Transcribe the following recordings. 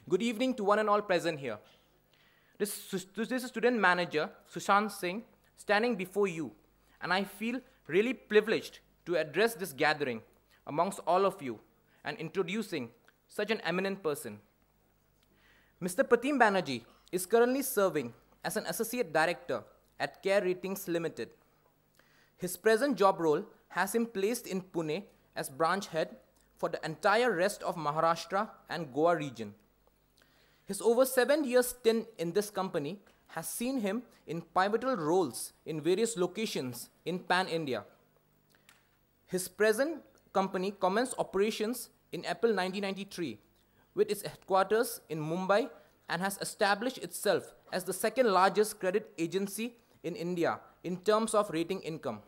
Good evening to one and all present here. This is student manager, Sushant Singh, standing before you, and I feel really privileged to address this gathering amongst all of you and introducing such an eminent person. Mr. Pratim Banerjee is currently serving as an associate director at Care Ratings Limited. His present job role has him placed in Pune as branch head for the entire rest of Maharashtra and Goa region. His over 7 years stint in this company has seen him in pivotal roles in various locations in Pan-India. His present company commenced operations in April 1993 with its headquarters in Mumbai and has established itself as the second largest credit agency in India in terms of rating income.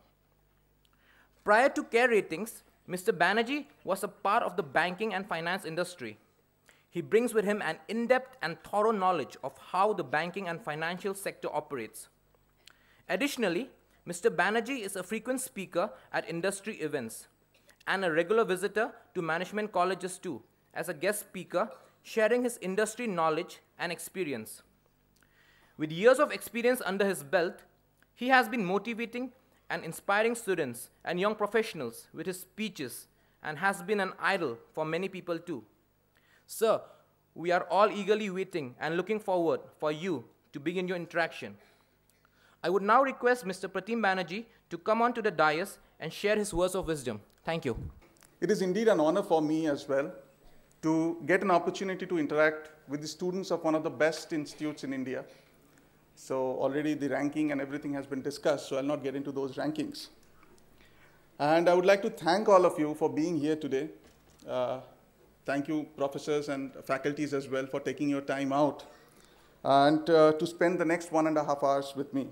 Prior to Care Ratings, Mr. Banerjee was a part of the banking and finance industry. He brings with him an in-depth and thorough knowledge of how the banking and financial sector operates. Additionally, Mr. Banerjee is a frequent speaker at industry events and a regular visitor to management colleges too, as a guest speaker, sharing his industry knowledge and experience. With years of experience under his belt, he has been motivating and inspiring students and young professionals with his speeches and has been an idol for many people too. Sir, we are all eagerly waiting and looking forward for you to begin your interaction. I would now request Mr. Pratim Banerjee to come on to the dais and share his words of wisdom. Thank you. It is indeed an honor for me as well to get an opportunity to interact with the students of one of the best institutes in India. So already the ranking and everything has been discussed, so I'll not get into those rankings. And I would like to thank all of you for being here today. Thank you, professors and faculties as well, for taking your time out and to spend the next 1.5 hours with me.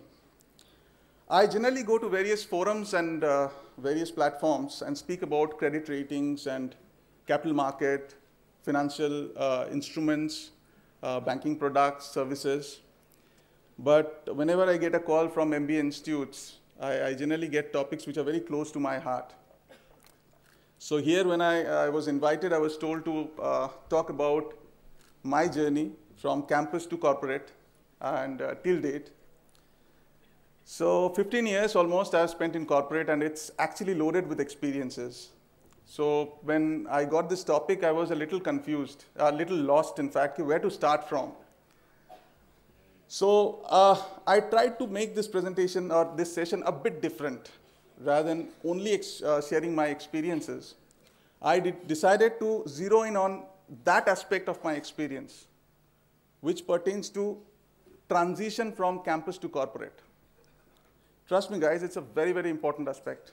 I generally go to various forums and various platforms and speak about credit ratings and capital market, financial instruments, banking products, services. But whenever I get a call from MBA institutes, I generally get topics which are very close to my heart. So here, when I was invited, I was told to talk about my journey from campus to corporate and till date. So 15 years almost I've spent in corporate, and it's actually loaded with experiences. So when I got this topic, I was a little confused, a little lost, in fact, where to start from. So I tried to make this presentation or this session a bit different. Rather than only sharing my experiences, I decided to zero in on that aspect of my experience, which pertains to transition from campus to corporate. Trust me, guys, it's a very, very important aspect.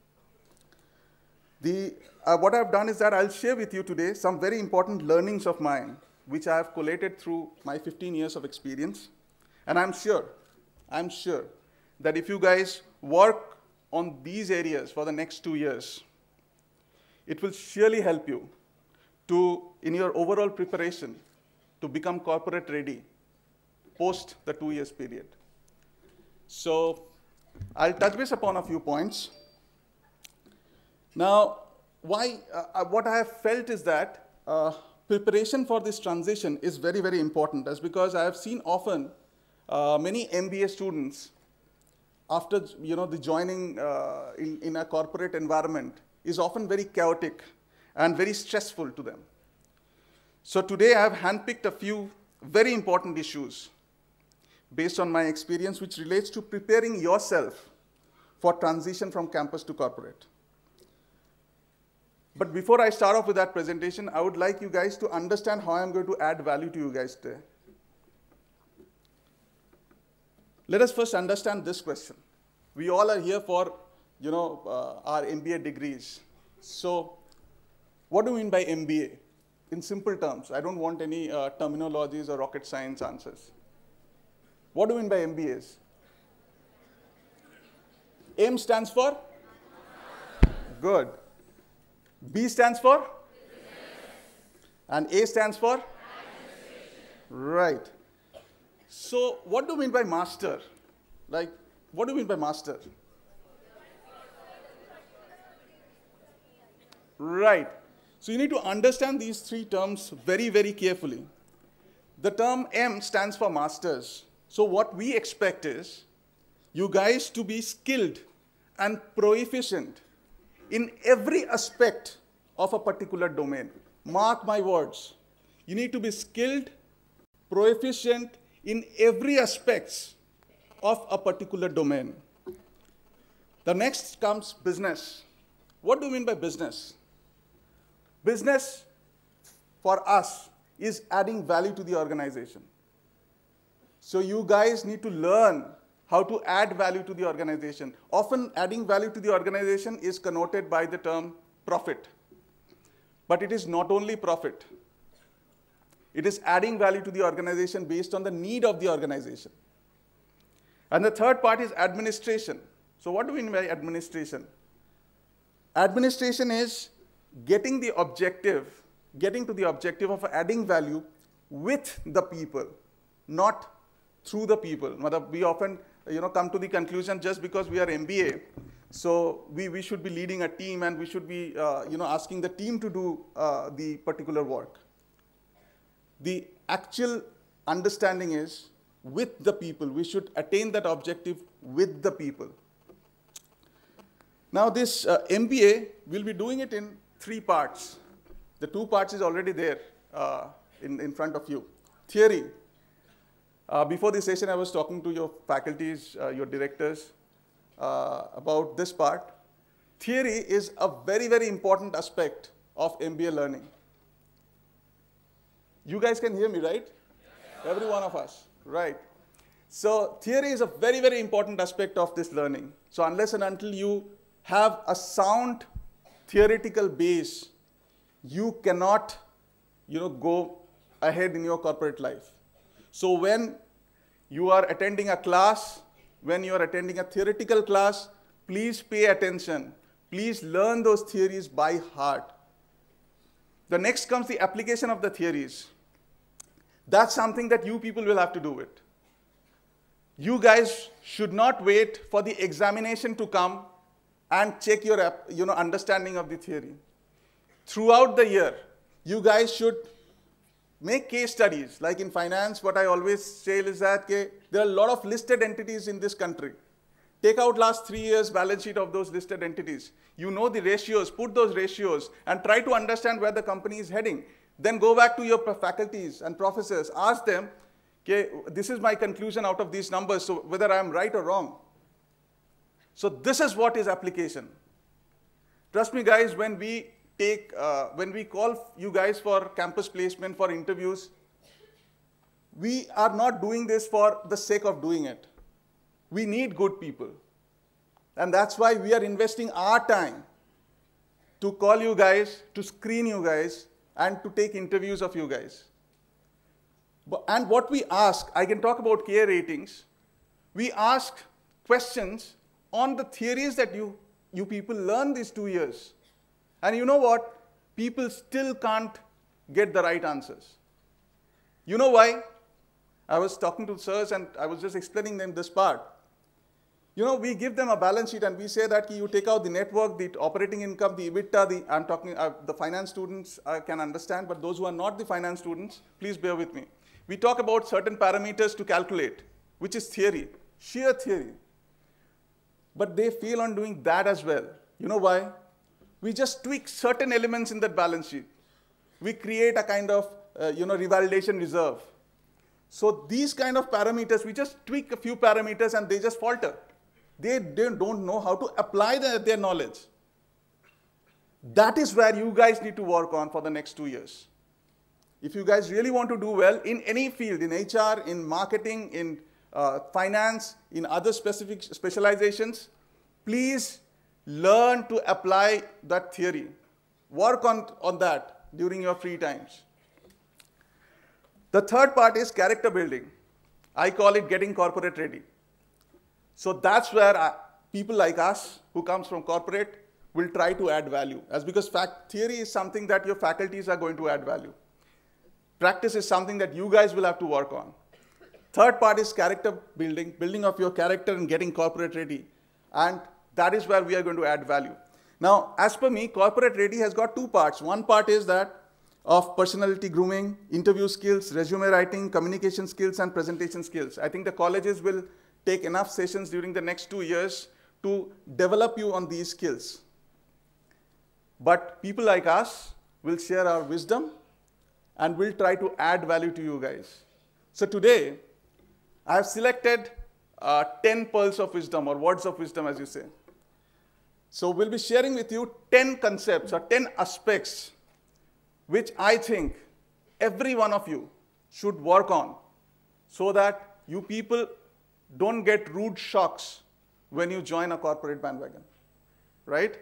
What I've done is that I'll share with you today some very important learnings of mine, which I have collated through my 15 years of experience. And I'm sure that if you guys work on these areas for the next 2 years, it will surely help you in your overall preparation to become corporate ready post the 2 years period. So I'll touch base upon a few points. Now, what I have felt is that preparation for this transition is very, very important. That's because I have seen often many MBA students, after the joining in a corporate environment, is often very chaotic and very stressful to them. So today I have handpicked a few very important issues based on my experience, which relates to preparing yourself for transition from campus to corporate. But before I start off with that presentation, I would like you guys to understand how I'm going to add value to you guys today. Let us first understand this question. We all are here for, our MBA degrees. So what do you mean by MBA? In simple terms, I don't want any terminologies or rocket science answers. What do you mean by MBAs? M stands for? Good. B stands for? And A stands for? Right. So what do you mean by master? Like, what do you mean by master? Right. So you need to understand these three terms very, very carefully. the term M stands for masters. So what we expect is you guys to be skilled and proficient in every aspect of a particular domain. Mark my words. You need to be skilled, proficient in every aspect of a particular domain. The next comes business. What do you mean by business? Business for us is adding value to the organization. So you guys need to learn how to add value to the organization. Often adding value to the organization is connoted by the term profit. But it is not only profit. It is adding value to the organization based on the need of the organization. And the third part is administration. So what do we mean by administration? Administration is getting to the objective of adding value with the people, not through the people. We often come to the conclusion just because we are MBA, so we should be leading a team and we should be asking the team to do the particular work. The actual understanding is with the people. We should attain that objective with the people. Now this MBA, we'll be doing it in 3 parts. The 2 parts is already there in front of you. Theory. Before this session, I was talking to your faculties, your directors, about this part. Theory is a very, very important aspect of MBA learning. You guys can hear me, right? Yeah. Every one of us, right? So theory is a very, very important aspect of this learning. So unless and until you have a sound theoretical base, you cannot, go ahead in your corporate life. So when you are attending a class, when you are attending a theoretical class, please pay attention. Please learn those theories by heart. The next comes the application of the theories. That's something that you people will have to do it. You guys should not wait for the examination to come and check your understanding of the theory. Throughout the year, you guys should make case studies. Like in finance, what I always say is that there are a lot of listed entities in this country. Take out last 3 years balance sheet of those listed entities. You know the ratios, put those ratios, and try to understand where the company is heading. Then go back to your faculties and professors. Ask them, okay, this is my conclusion out of these numbers, so whether I am right or wrong. So this is what is application. Trust me, guys, when we call you guys for campus placement, for interviews, we are not doing this for the sake of doing it. We need good people. And that's why we are investing our time to call you guys, to screen you guys, and to take interviews of you guys. And what we ask, I can talk about KA ratings. We ask questions on the theories that you people learn these 2 years. And you know what? People still can't get the right answers. You know why? I was talking to sirs and I was just explaining them this part. We give them a balance sheet and we say that you take out the network, the operating income, the EBITDA, the finance students can understand, but those who are not the finance students, please bear with me. We talk about certain parameters to calculate, which is theory, sheer theory. But they fail on doing that as well. You know why? We just tweak certain elements in that balance sheet. We create a kind of, revalidation reserve. So these kind of parameters, we just tweak a few parameters and they just falter. They don't know how to apply their knowledge. That is where you guys need to work on for the next 2 years. If you guys really want to do well in any field, in HR, in marketing, in finance, in other specific specializations, please learn to apply that theory. Work on that during your free times. The third part is character building. I call it getting corporate ready. So that's where people like us who comes from corporate will try to add value. Because theory is something that your faculties are going to add value. Practice is something that you guys will have to work on. Third part is character building, building of your character and getting corporate ready. And that is where we are going to add value. Now, as per me, corporate ready has got 2 parts. One part is that of personality grooming, interview skills, resume writing, communication skills, and presentation skills. I think the colleges will take enough sessions during the next 2 years to develop you on these skills. But people like us will share our wisdom and will try to add value to you guys. So today, I have selected 10 pearls of wisdom, or words of wisdom as you say. So we'll be sharing with you 10 concepts or 10 aspects which I think every one of you should work on so that you people don't get rude shocks when you join a corporate bandwagon, right?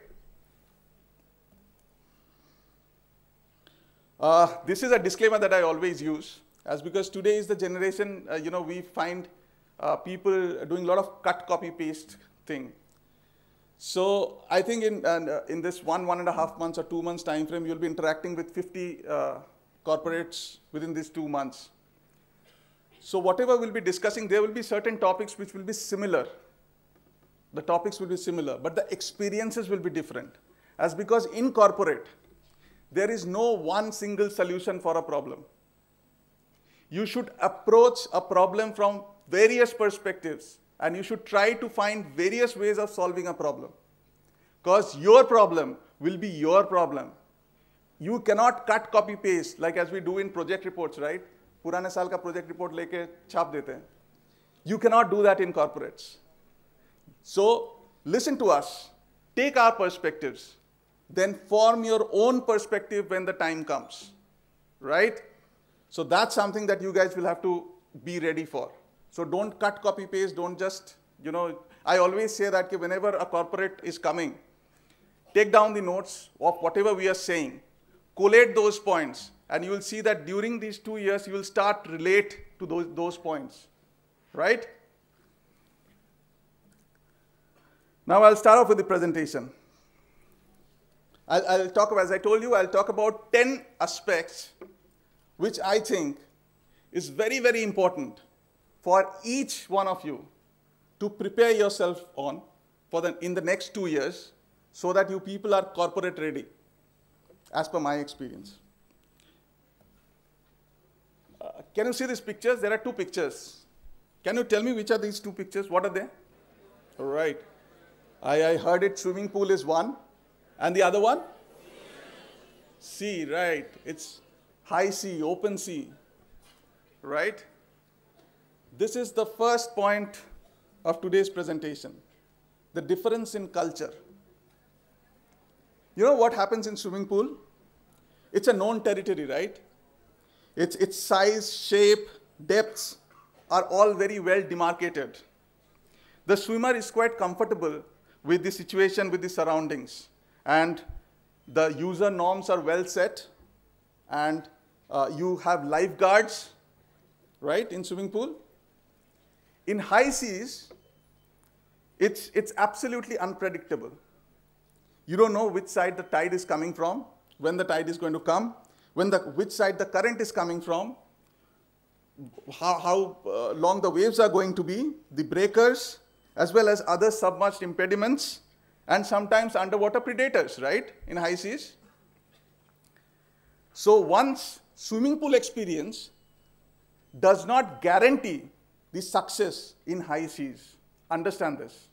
This is a disclaimer that I always use, as because today is the generation, we find people doing a lot of cut, copy, paste thing. So I think in this 1.5 months or 2 months time frame, you'll be interacting with 50 corporates within these 2 months. So whatever we'll be discussing, there will be certain topics which will be similar. The topics will be similar, but the experiences will be different. As because in corporate, there is no one single solution for a problem. You should approach a problem from various perspectives, and you should try to find various ways of solving a problem. Because your problem will be your problem. You cannot cut, copy, paste, like as we do in project reports, right? पुराने साल का project report लेके छाप देते हैं. You cannot do that in corporates. So listen to us, take our perspectives, then form your own perspective when the time comes, right? So that's something that you guys will have to be ready for. So don't cut, copy, paste, don't just, I always say that whenever a corporate is coming, take down the notes of whatever we are saying, collate those points, and you will see that during these 2 years, you will start relate to those points, right? Now I'll start off with the presentation. I'll talk, as I told you, I'll talk about 10 aspects which I think is very, very important for each one of you to prepare yourself on in the next 2 years so that you people are corporate ready, as per my experience. Can you see these pictures? There are 2 pictures. Can you tell me which are these 2 pictures? What are they? All right. I heard it, swimming pool is one. And the other one? Sea, right. It's high sea, open sea, right? This is the first point of today's presentation, the difference in culture. You know what happens in swimming pool? It's a known territory, right? Its size, shape, depths are all very well demarcated. The swimmer is quite comfortable with the situation, with the surroundings. And the user norms are well set. And you have lifeguards, right, in swimming pool. In high seas, it's absolutely unpredictable. You don't know which side the tide is coming from, when the tide is going to come, which side the current is coming from, how long the waves are going to be, the breakers, as well as other submerged impediments, and sometimes underwater predators, right, in high seas. So one's swimming pool experience does not guarantee the success in high seas. Understand this,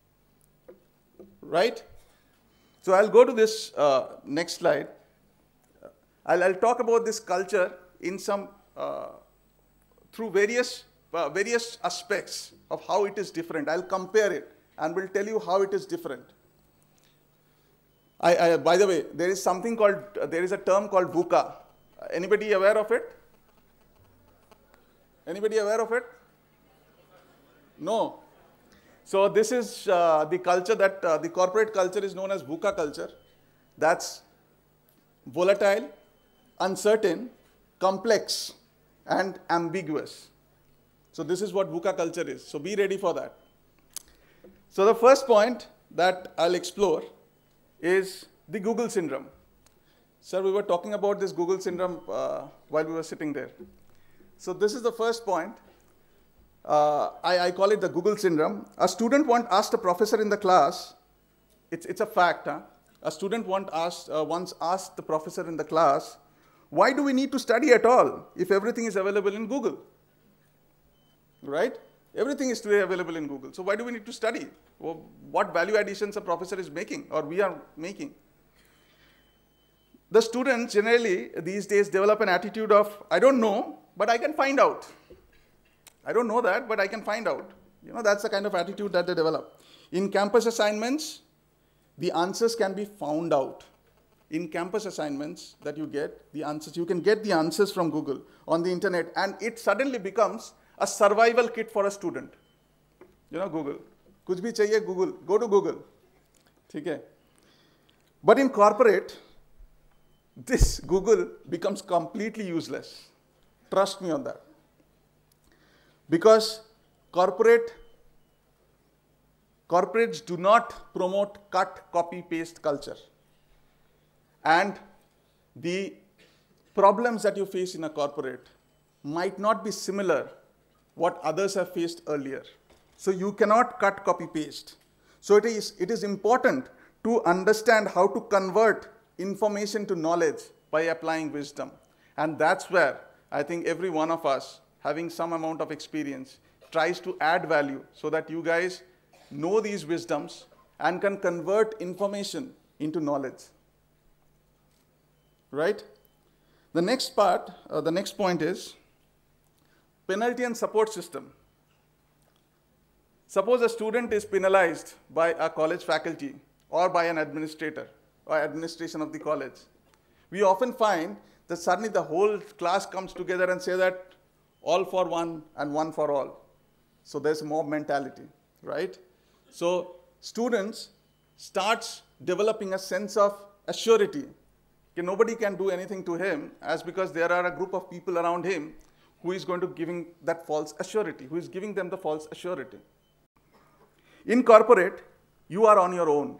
right? So I'll go to this next slide. I'll talk about this culture in some, through various aspects of how it is different. I'll compare it and will tell you how it is different. By the way, there is a term called VUCA. Anybody aware of it? Anybody aware of it? No. So this is the culture that, the corporate culture is known as VUCA culture. That's volatile, uncertain, complex, and ambiguous. So this is what VUCA culture is. So be ready for that. So the first point that I'll explore is the Google syndrome. Sir, we were talking about this Google syndrome while we were sitting there. So this is the first point. I call it the Google syndrome. A student once asked a professor in the class, it's a fact, huh? A student once asked the professor in the class, Why do we need to study at all if everything is available in Google? Right? Everything is today available in Google. So why do we need to study? Well, what value additions a professor is making or we are making? The students generally these days develop an attitude of, I don't know, but I can find out. I don't know that, but I can find out. You know, that's the kind of attitude that they develop. In campus assignments, the answers can be found out. In campus assignments that you get, the answers, you can get the answers from Google on the internet, and it suddenly becomes a survival kit for a student. You know, Google. Kuch bhi chahiye, Google. Go to Google. Okay. But in corporate, this Google becomes completely useless. Trust me on that. Because corporates do not promote cut, copy, paste culture. And the problems that you face in a corporate might not be similar what others have faced earlier. So you cannot cut, copy, paste. So it is important to understand how to convert information to knowledge by applying wisdom. And that's where I think every one of us, having some amount of experience, tries to add value so that you guys know these wisdoms and can convert information into knowledge. Right? The next part, the next point is penalty and support system. Suppose a student is penalized by a college faculty or by an administrator or administration of the college. We often find that suddenly the whole class comes together and say that all for one and one for all. So there's a mob mentality, right? So students starts developing a sense of assurity. Okay, nobody can do anything to him as because there are a group of people around him who is going to giving that false assurity, who is giving them the false assurity. In corporate, you are on your own.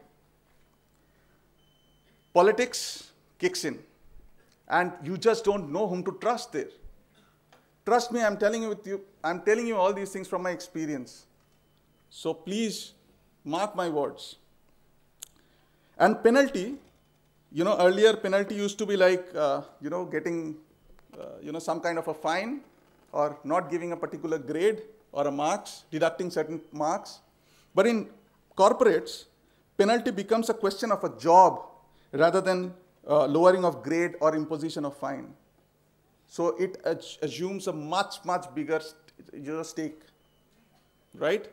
Politics kicks in, and you just don't know whom to trust there. Trust me, I'm telling you all these things from my experience. So please mark my words. And penalty, you know, earlier penalty used to be like, you know, getting, some kind of a fine or not giving a particular grade or a marks, deducting certain marks. But in corporates, penalty becomes a question of a job rather than lowering of grade or imposition of fine. So it assumes a much, much bigger stake, right?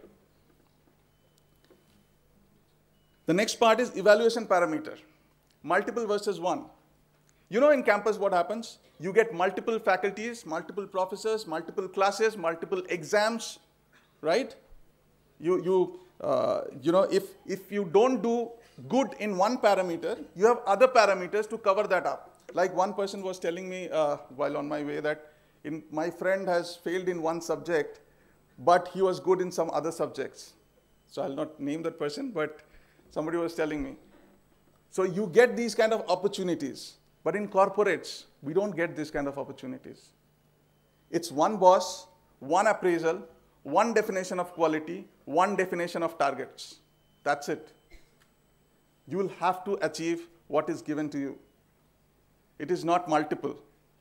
The next part is evaluation parameter. Multiple versus one. You know, in campus what happens? You get multiple faculties, multiple professors, multiple classes, multiple exams, right? You know, if you don't do good in one parameter, you have other parameters to cover that up. Like one person was telling me while on my way that my friend has failed in one subject, but he was good in some other subjects. So I'll not name that person, but somebody was telling me. So you get these kind of opportunities. But in corporates, we don't get this kind of opportunities. It's one boss, one appraisal, one definition of quality, one definition of targets. That's it. You will have to achieve what is given to you. It is not multiple.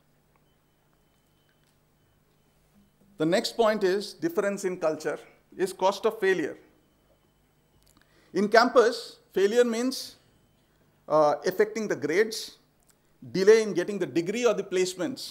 The next point is difference in culture, is cost of failure. In campus, failure means affecting the grades, delay in getting the degree or the placements,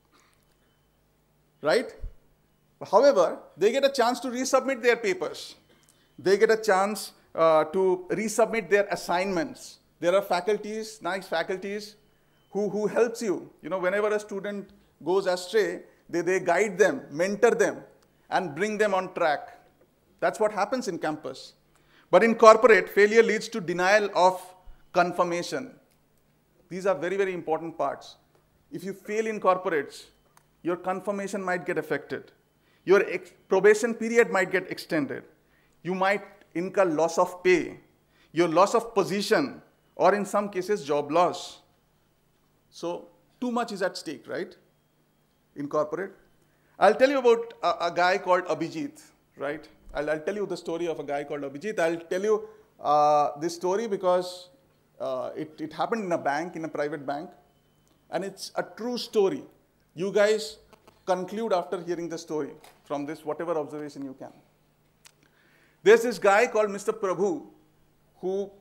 right? However, they get a chance to resubmit their papers. They get a chance to resubmit their assignments. There are faculties, nice faculties, who helps you. You know, whenever a student goes astray, they guide them, mentor them, and bring them on track. That's what happens in campus. But in corporate, failure leads to denial of confirmation. These are very, very important parts. If you fail in corporates, your confirmation might get affected. Your probation period might get extended. You might incur loss of pay, your loss of position, or in some cases, job loss. So too much is at stake, right, in corporate. I'll tell you about a guy called Abhijit, right? I'll tell you the story of a guy called Abhijit. I'll tell you this story because it happened in a bank, in a private bank. and it's a true story. You guys conclude after hearing the story from this, whatever observation you can. There's this guy called Mr. Prabhu who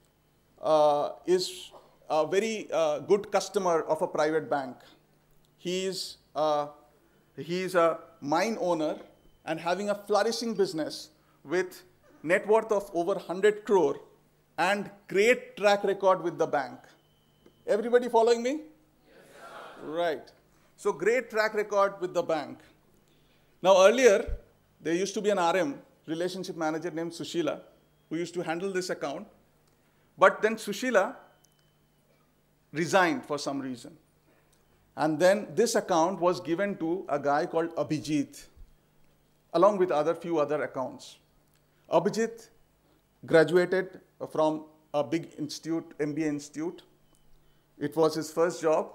is a very good customer of a private bank. He's a mine owner and having a flourishing business with net worth of over 100 crore and great track record with the bank. Everybody following me? Yes, sir. Right. So great track record with the bank. Now earlier, there used to be an RM, relationship manager named Sushila, who used to handle this account. But then Sushila resigned for some reason. And then this account was given to a guy called Abhijit, along with few other accounts. Abhijit graduated from a big institute, MBA institute. It was his first job.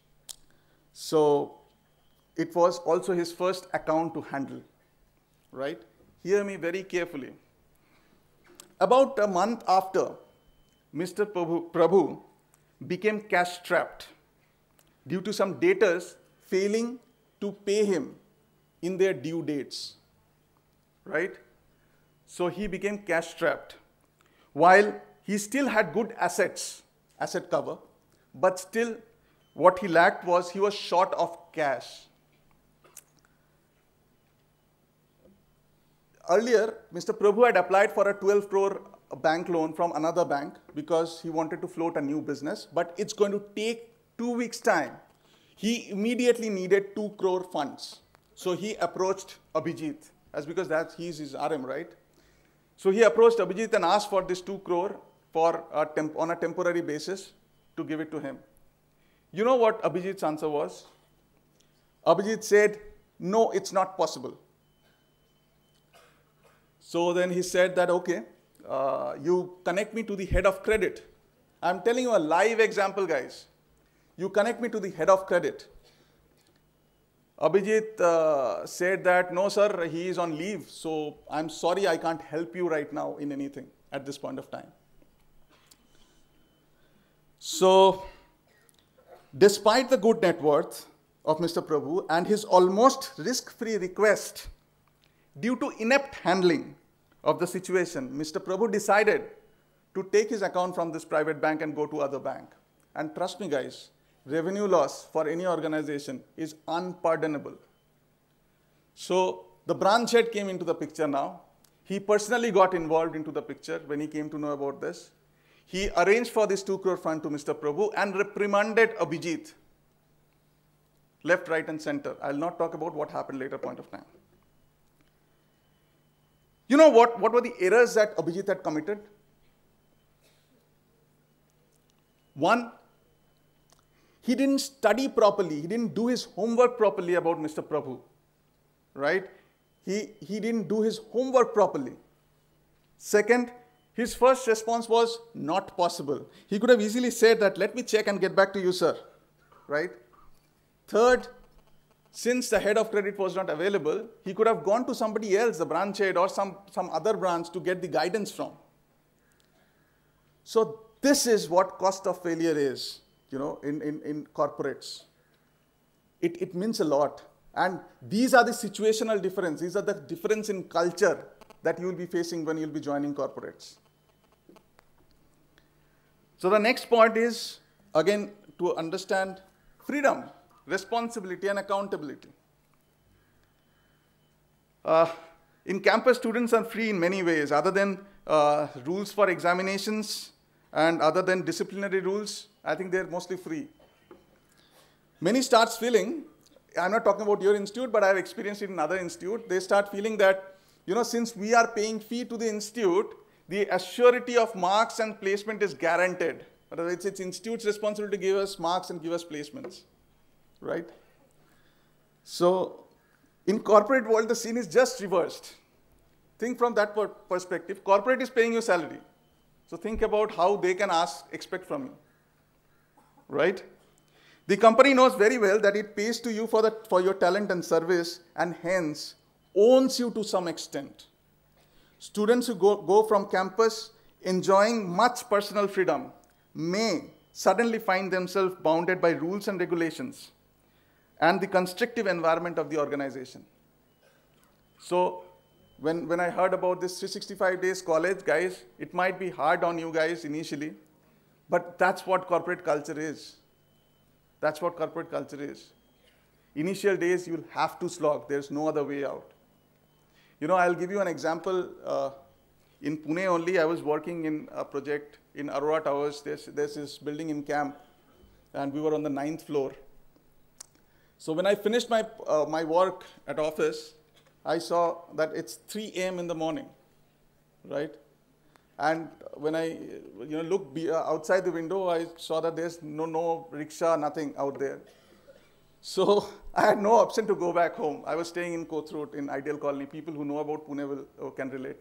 So it was also his first account to handle, right? Hear me very carefully. About a month after, Mr. Prabhu became cash-strapped due to some debtors failing to pay him in their due dates, right? So he became cash-strapped. While he still had good assets, asset cover, but still what he lacked was he was short of cash. Earlier, Mr. Prabhu had applied for a 12 crore bank loan from another bank because he wanted to float a new business, but it's going to take 2 weeks' time. He immediately needed 2 crore funds. So he approached Abhijit, because he's his RM, right? So he approached Abhijit and asked for this 2 crore on a temporary basis to give it to him. You know what Abhijit's answer was? Abhijit said, no, it's not possible. So then he said that, okay, you connect me to the head of credit. I'm telling you a live example, guys. You connect me to the head of credit. Abhijit said that, no, sir, he is on leave. So I'm sorry, I can't help you right now in anything at this point of time. So despite the good net worth of Mr. Prabhu and his almost risk-free request, due to inept handling of the situation, Mr. Prabhu decided to take his account from this private bank and go to other bank. And trust me, guys, revenue loss for any organization is unpardonable. So the branch head came into the picture now. He personally got involved into the picture when he came to know about this. He arranged for this 2 crore fund to Mr. Prabhu and reprimanded Abhijit, left, right, and center. I'll not talk about what happened later point of time. You know what were the errors that Abhijit had committed? One, he didn't study properly. He didn't do his homework properly about Mr. Prabhu, right? He didn't do his homework properly. Second, his first response was not possible. He could have easily said that, let me check and get back to you, sir, right? Third, since the head of credit was not available, he could have gone to somebody else, the branch head or some other branch to get the guidance from. So this is what cost of failure is, in corporates. It means a lot. And these are the situational difference. These are the difference in culture that you will be facing when you will be joining corporates. So the next point is, again, to understand freedom, responsibility, and accountability. In campus, students are free in many ways, other than rules for examinations and other than disciplinary rules. I think they're mostly free. Many starts feeling, I'm not talking about your institute, but I've experienced it in other institutes. They start feeling that, since we are paying fee to the institute, the assurity of marks and placement is guaranteed. It's institute's responsibility to give us marks and give us placements, right? So in corporate world, the scene is just reversed. Think from that perspective. Corporate is paying you salary. So think about how they can expect from you, right? The company knows very well that it pays to you for your talent and service, and hence owns you to some extent. Students who go from campus enjoying much personal freedom may suddenly find themselves bounded by rules and regulations and the constrictive environment of the organization. So when I heard about this 365 days college, guys, it might be hard on you guys initially, but that's what corporate culture is. That's what corporate culture is. Initial days, you'll have to slog. There's no other way out. You know, I'll give you an example. In Pune only, I was working in a project in Aurora Towers. There's this building in camp, and we were on the 9th floor. So when I finished my work at office, I saw that it's 3 a.m. in the morning, right? And when I looked outside the window, I saw that there's no rickshaw, nothing out there. So I had no option to go back home. I was staying in Kothurut in Ideal Colony. People who know about Pune can relate.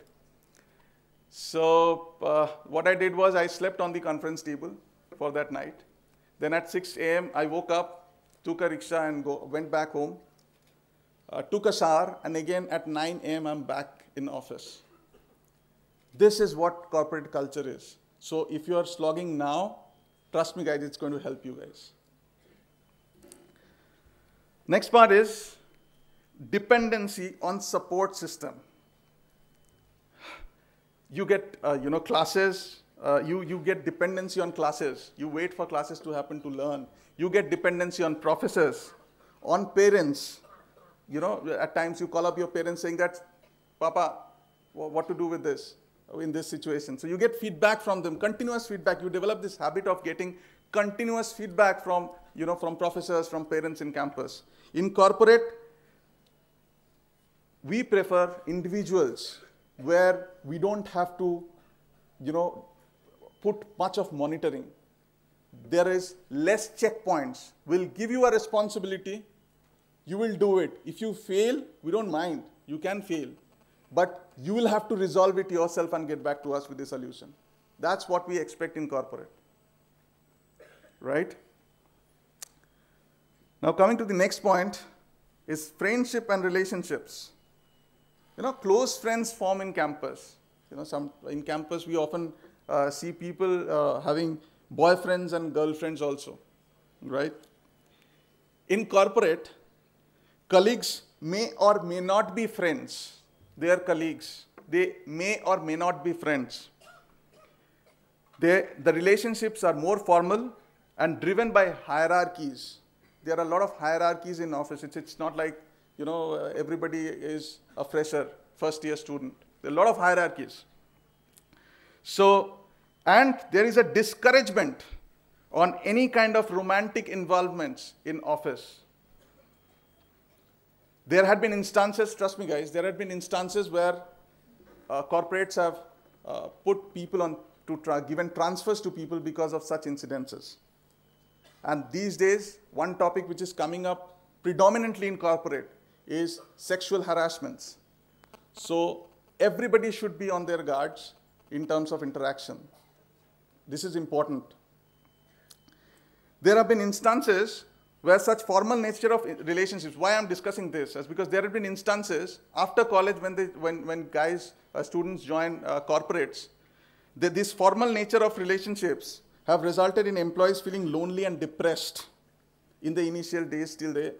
So what I did was I slept on the conference table for that night. Then at 6 a.m. I woke up, took a rickshaw and went back home, took a shower, and again at 9 a.m. I'm back in office. This is what corporate culture is. So if you are slogging now, trust me guys, it's going to help you guys. Next part is dependency on support system. You get classes, you get dependency on classes. You wait for classes to happen to learn. You get dependency on professors, on parents. You know, at times you call up your parents saying that, Papa, what to do with this in this situation? So you get feedback from them, continuous feedback. You develop this habit of getting continuous feedback from professors, from parents in campus. In corporate, we prefer individuals where we don't have to, put much of monitoring. There is less checkpoints. We'll give you a responsibility. You will do it. If you fail, we don't mind. You can fail. But you will have to resolve it yourself and get back to us with the solution. That's what we expect in corporate. Right? Now coming to the next point is friendship and relationships. Close friends form in campus. In campus we often see people having boyfriends and girlfriends also, right? In corporate, colleagues may or may not be friends. They are colleagues. They may or may not be friends. The relationships are more formal and driven by hierarchies. There are a lot of hierarchies in office. It's not like, everybody is a fresher, first-year student. There are a lot of hierarchies. So, and there is a discouragement on any kind of romantic involvements in office. There had been instances, trust me guys, there had been instances where corporates have put people on given transfers to people because of such incidences. And these days, one topic which is coming up predominantly in corporate is sexual harassments. So everybody should be on their guards in terms of interaction. This is important. There have been instances where such formal nature of relationships, why I'm discussing this is because there have been instances after college when students join corporates, this formal nature of relationships have resulted in employees feeling lonely and depressed in the initial days till they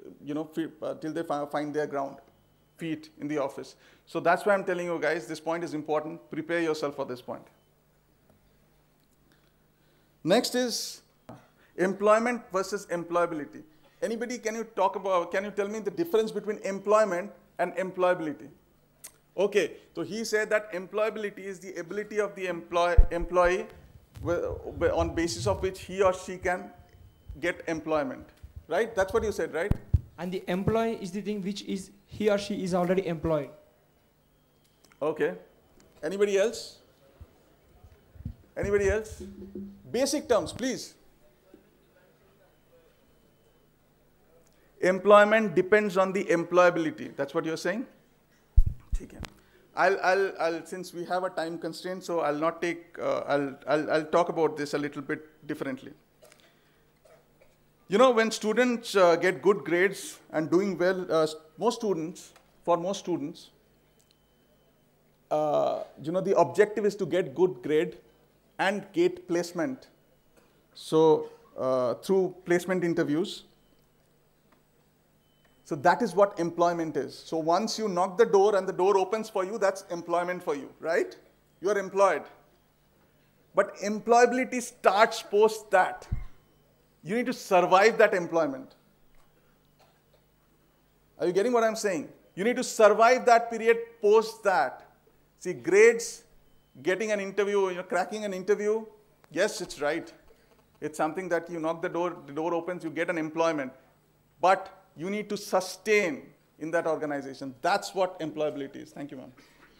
find their feet in the office. So that's why I'm telling you guys, this point is important. Prepare yourself for this point. Next is employment versus employability. Anybody, can you tell me the difference between employment and employability? Okay, so he said that employability is the ability of the employee on basis of which he or she can get employment, right? That's what you said, right? And the employee is the thing which is he or she is already employed. Okay. Anybody else? Anybody else? Basic terms, please. Employment depends on the employability. That's what you're saying? Okay. I'll since we have a time constraint, so I'll not take. I'll talk about this a little bit differently. When students get good grades and doing well, for most students, the objective is to get good grade and get placement. So through placement interviews. So that is what employment is. So once you knock the door and the door opens for you, that's employment for you, right? You are employed. But employability starts post that. You need to survive that employment. Are you getting what I'm saying? You need to survive that period post that. See, grades, getting an interview, cracking an interview, yes, it's right. It's something that you knock the door opens, you get an employment. But you need to sustain in that organization. That's what employability is. Thank you, ma'am.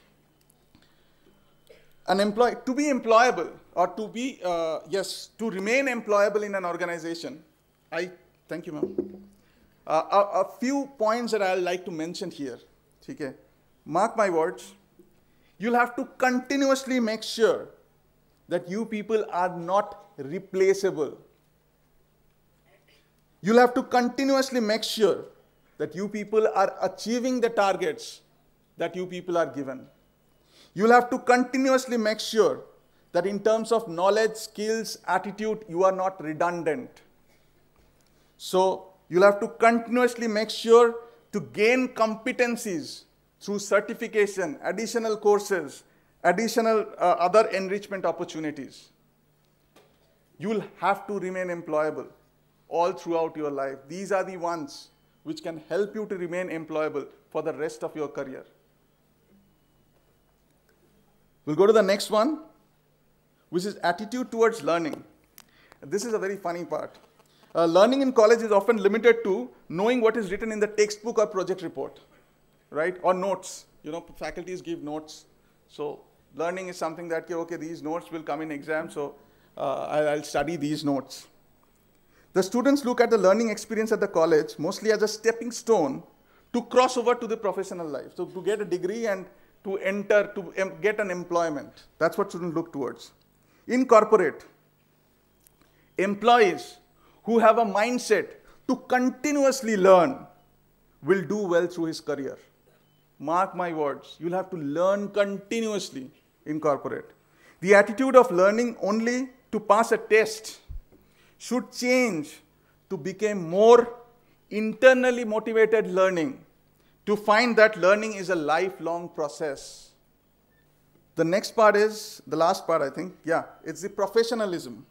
To be employable, or to be, to remain employable in an organization, thank you, ma'am. A few points that I'd like to mention here. Okay? Mark my words. You'll have to continuously make sure that you people are not replaceable. You'll have to continuously make sure that you people are achieving the targets that you people are given. You'll have to continuously make sure that in terms of knowledge, skills, attitude, you are not redundant. So you'll have to continuously make sure to gain competencies through certification, additional courses, additional other enrichment opportunities. You'll have to remain employable all throughout your life. These are the ones which can help you to remain employable for the rest of your career. We'll go to the next one, which is attitude towards learning. This is a very funny part. Learning in college is often limited to knowing what is written in the textbook or project report, right? Or notes. Faculties give notes. So learning is something that, okay, these notes will come in exam, so I'll study these notes. The students look at the learning experience at the college mostly as a stepping stone to cross over to the professional life. So to get a degree and to enter, to get an employment. That's what students look towards. In corporate, employees who have a mindset to continuously learn will do well through his career. Mark my words, you'll have to learn continuously in corporate. The attitude of learning only to pass a test should change to become more internally motivated learning, to find that learning is a lifelong process. The next part is, the last part I think, it's the professionalism.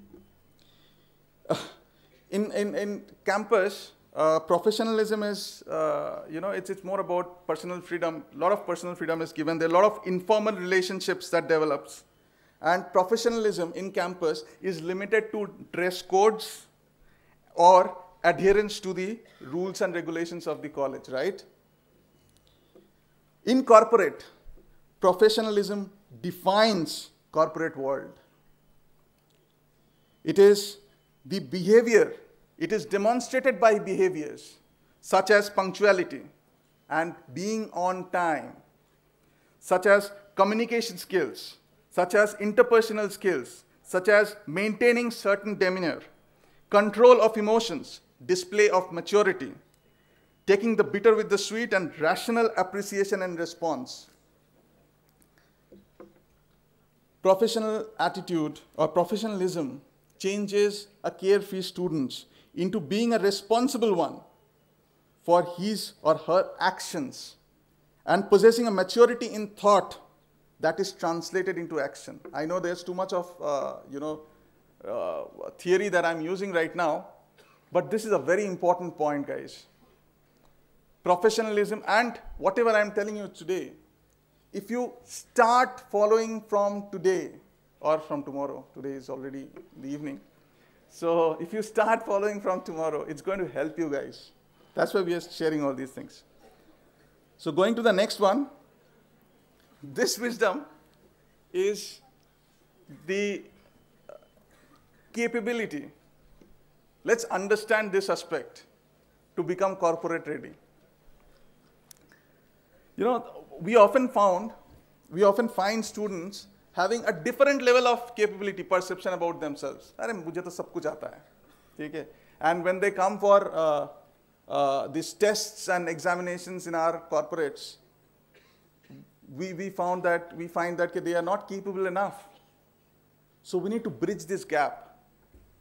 In campus, professionalism is, it's more about personal freedom. A lot of personal freedom is given. There are a lot of informal relationships that develops. And professionalism in campus is limited to dress codes or adherence to the rules and regulations of the college, right? In corporate, professionalism defines corporate world. It is the behavior, it is demonstrated by behaviors such as punctuality and being on time, such as communication skills, such as interpersonal skills, such as maintaining certain demeanor, control of emotions, display of maturity, taking the bitter with the sweet, and rational appreciation and response. Professional attitude or professionalism changes a carefree student into being a responsible one for his or her actions and possessing a maturity in thought that is translated into action. I know there's too much of theory that I'm using right now, but this is a very important point, guys. Professionalism and whatever I'm telling you today, if you start following from today or from tomorrow, today is already the evening, so if you start following from tomorrow, it's going to help you guys. That's why we are sharing all these things. So going to the next one, this wisdom is the capability. Let's understand this aspect to become corporate ready. We often find students having a different level of capability, perception about themselves. मुझे तो सब कुछ आता है, ठीक है? And when they come for these tests and examinations in our corporates, we find that they are not capable enough. So we need to bridge this gap.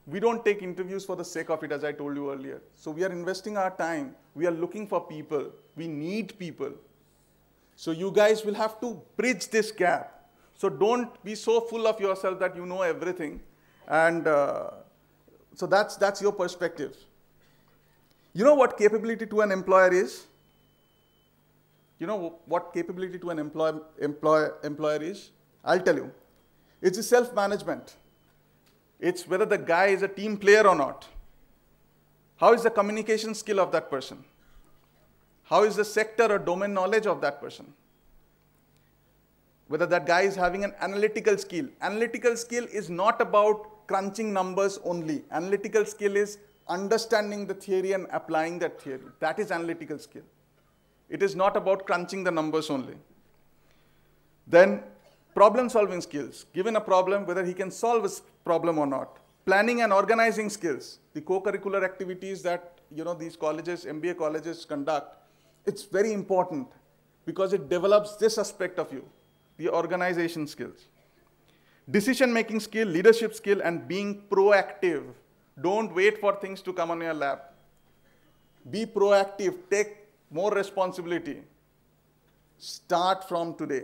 We don't take interviews for the sake of it, as I told you earlier. So we are investing our time. We are looking for people. We need people. So you guys will have to bridge this gap. So don't be so full of yourself that you know everything. And so that's your perspective. You know what capability to an employer is? You know what capability to an employer is? I'll tell you. It's a self-management. It's whether the guy is a team player or not. How is the communication skill of that person? How is the sector or domain knowledge of that person? Whether that guy is having an analytical skill. Analytical skill is not about crunching numbers only. Analytical skill is understanding the theory and applying that theory. That is analytical skill. It is not about crunching the numbers only. Then problem-solving skills. Given a problem, whether he can solve a problem or not. Planning and organizing skills. The co-curricular activities that these colleges, MBA colleges conduct, it's very important because it develops this aspect of you, the organization skills. Decision-making skill, leadership skill, and being proactive. Don't wait for things to come on your lap. Be proactive. Take more responsibility. Start from today.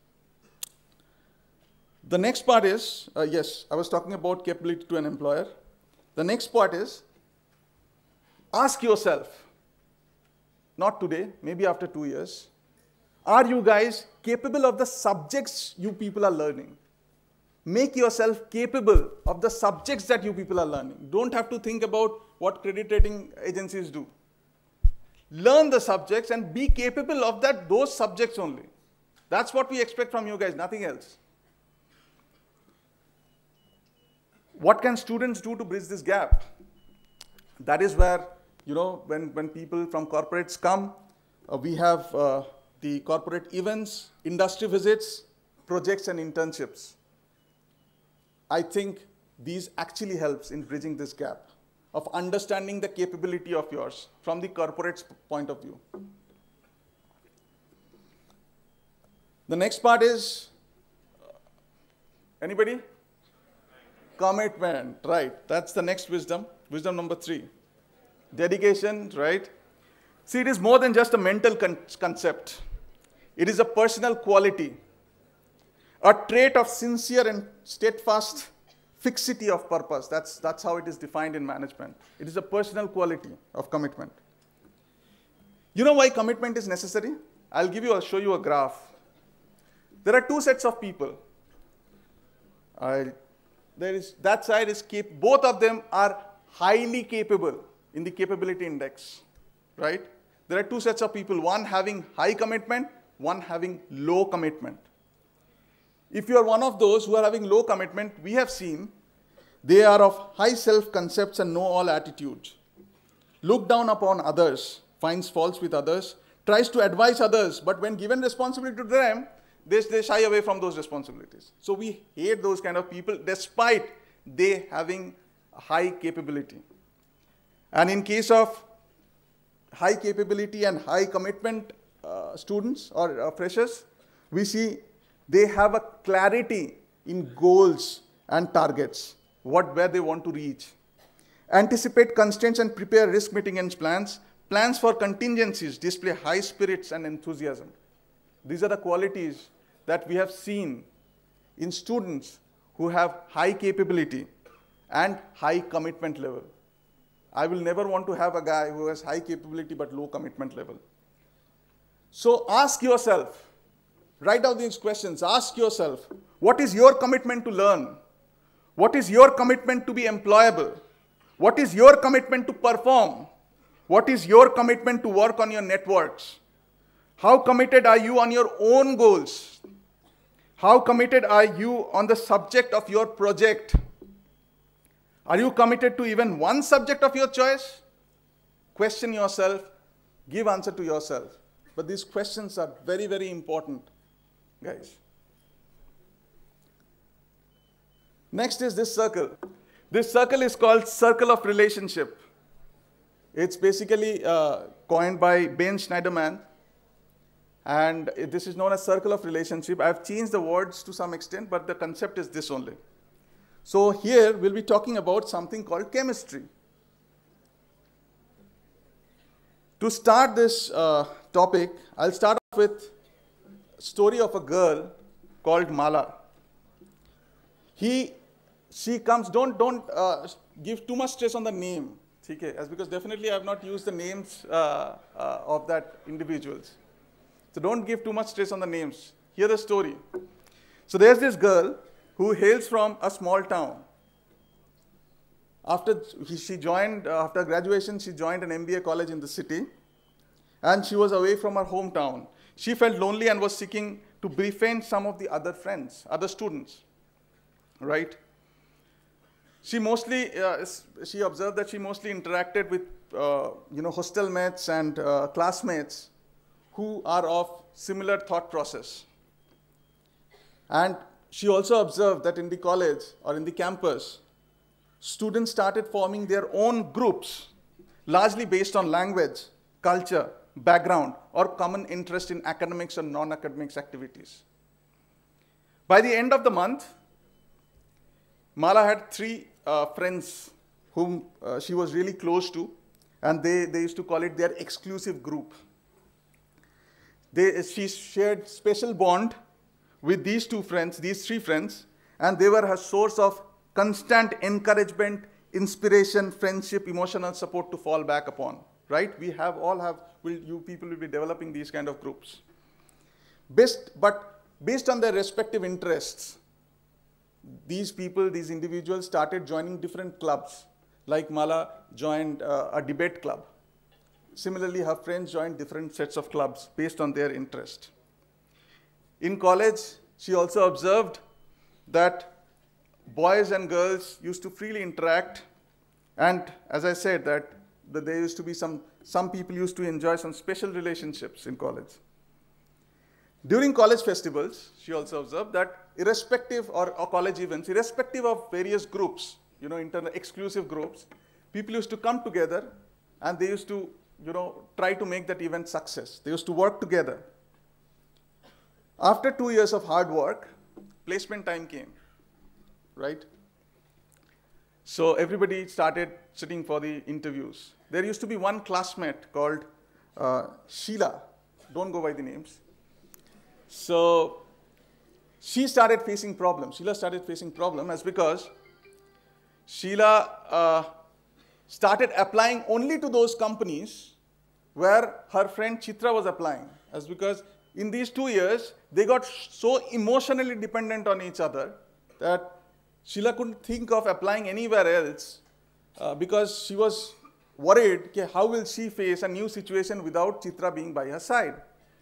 The next part is, yes, I was talking about capability to an employer. The next part is, ask yourself, not today, maybe after 2 years, are you guys capable of the subjects you people are learning? Make yourself capable of the subjects that you people are learning. Don't have to think about what credit rating agencies do. Learn the subjects and be capable of those subjects only. That's what we expect from you guys, nothing else. What can students do to bridge this gap? That is where, when people from corporates come, we have the corporate events, industry visits, projects, and internships. I think these actually helps in bridging this gap of understanding the capability of yours from the corporate's point of view. The next part is, anybody? Commitment, right. That's the next wisdom. Wisdom number 3. Dedication, right. See, it is more than just a mental concept. It is a personal quality. A trait of sincere and steadfast fixity of purpose. That's how it is defined in management. It is a personal quality of commitment. You know why commitment is necessary? I'll show you a graph. There are 2 sets of people. That side is both of them are highly capable in the capability index, right? There are 2 sets of people, one having high commitment, one having low commitment. If you are one of those who are having low commitment, we have seen they are of high self-concepts and know-all attitude. Look down upon others, finds faults with others, tries to advise others, but when given responsibility to them, they shy away from those responsibilities. So we hate those kind of people despite they having high capability. And in case of high capability and high commitment students or freshers, we see they have a clarity in goals and targets, where they want to reach. Anticipate constraints and prepare risk mitigation plans. Plans for contingencies, display high spirits and enthusiasm. These are the qualities that we have seen in students who have high capability and high commitment level. I will never want to have a guy who has high capability but low commitment level. So ask yourself, write down these questions, ask yourself, what is your commitment to learn? What is your commitment to be employable? What is your commitment to perform? What is your commitment to work on your networks? How committed are you on your own goals? How committed are you on the subject of your project? Are you committed to even one subject of your choice? Question yourself, give answer to yourself. But these questions are very, very important, guys. Next is this circle. This circle is called Circle of Relationship. It's basically coined by Ben Schneiderman. And this is known as Circle of Relationship. I've changed the words to some extent, but the concept is this only. So here we'll be talking about something called chemistry. To start this topic, I'll start off with a story of a girl called Mala. She comes, don't give too much stress on the name, okay? As because definitely I have not used the names of that individuals. So don't give too much stress on the names. Hear the story. So there's this girl who hails from a small town. After graduation, she joined an MBA college in the city, and she was away from her hometown. She felt lonely and was seeking to befriend some of the other friends, other students, right? She observed that she mostly interacted with, hostel mates and classmates who are of similar thought process. And she also observed that in the college or in the campus, students started forming their own groups, largely based on language, culture, background, or common interest in academics or non-academics activities. By the end of the month, Mala had 3 friends whom she was really close to, and they used to call it their exclusive group. She shared special bond with these 3 friends, and they were her source of constant encouragement, inspiration, friendship, emotional support to fall back upon, right? You people will be developing these kind of groups. But based on their respective interests, these individuals started joining different clubs. Like Mala joined a debate club. Similarly, her friends joined different sets of clubs based on their interest. In college, she also observed that boys and girls used to freely interact, and as I said, that there used to be some people used to enjoy some special relationships in college. During college festivals, she also observed that irrespective or college events, irrespective of various groups, exclusive groups, people used to come together and they used to, try to make that event success. They used to work together. After 2 years of hard work, placement time came, right? So everybody started sitting for the interviews. There used to be one classmate called Sheila. Don't go by the names. So she started facing problems. Sheila started facing problems as because Sheila started applying only to those companies where her friend Chitra was applying. As because in these 2 years, they got so emotionally dependent on each other that Sheila couldn't think of applying anywhere else because she was worried, okay, how will she face a new situation without Chitra being by her side.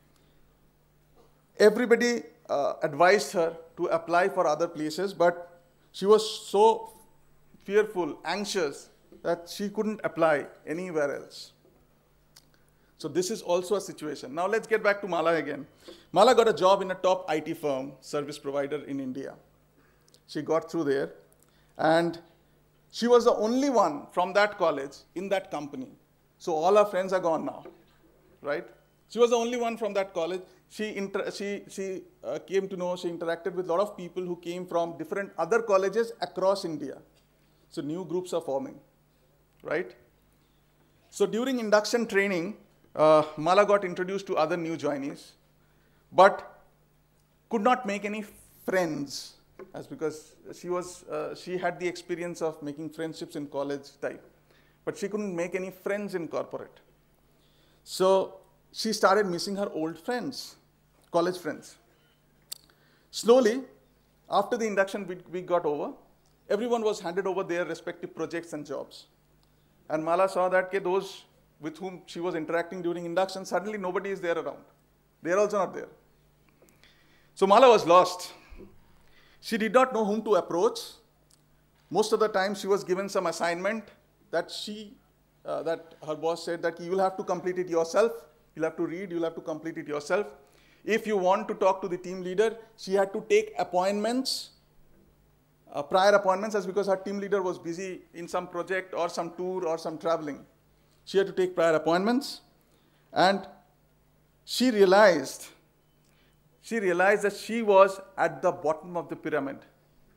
Everybody advised her to apply for other places, but she was so fearful, anxious, that she couldn't apply anywhere else. So this is also a situation. Now let's get back to Mala again. Mala got a job in a top IT firm, service provider in India. She got through there, and she was the only one from that college in that company. So all her friends are gone now, right? She was the only one from that college. She came to know, she interacted with a lot of people who came from different other colleges across India. So new groups are forming, right? So during induction training, Mala got introduced to other new joinees, but could not make any friends, as because she had the experience of making friendships in college type, but she couldn't make any friends in corporate. So she started missing her old friends, college friends. Slowly, after the induction week got over, everyone was handed over their respective projects and jobs. And Mala saw that those with whom she was interacting during induction, suddenly nobody is there around. They are also not there. So Mala was lost. She did not know whom to approach. Most of the time she was given some assignment that her boss said that you will have to complete it yourself. You'll have to read, you'll have to complete it yourself. If you want to talk to the team leader, she had to take appointments, prior appointments, as because her team leader was busy in some project or some tour or some traveling. She had to take prior appointments, and she realized that she was at the bottom of the pyramid.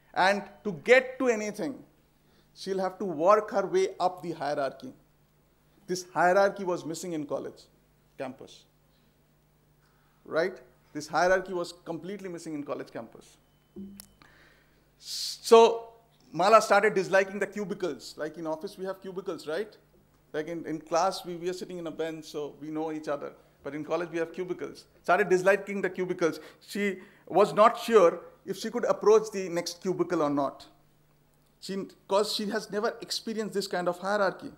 And to get to anything, she'll have to work her way up the hierarchy. This hierarchy was missing in college campus, right? This hierarchy was completely missing in college campus. So Mala started disliking the cubicles. Like in office, we have cubicles, right? Like in class, we are sitting in a bench, so we know each other. But in college, we have cubicles. Started disliking the cubicles. She was not sure if she could approach the next cubicle or not. Because she has never experienced this kind of hierarchy.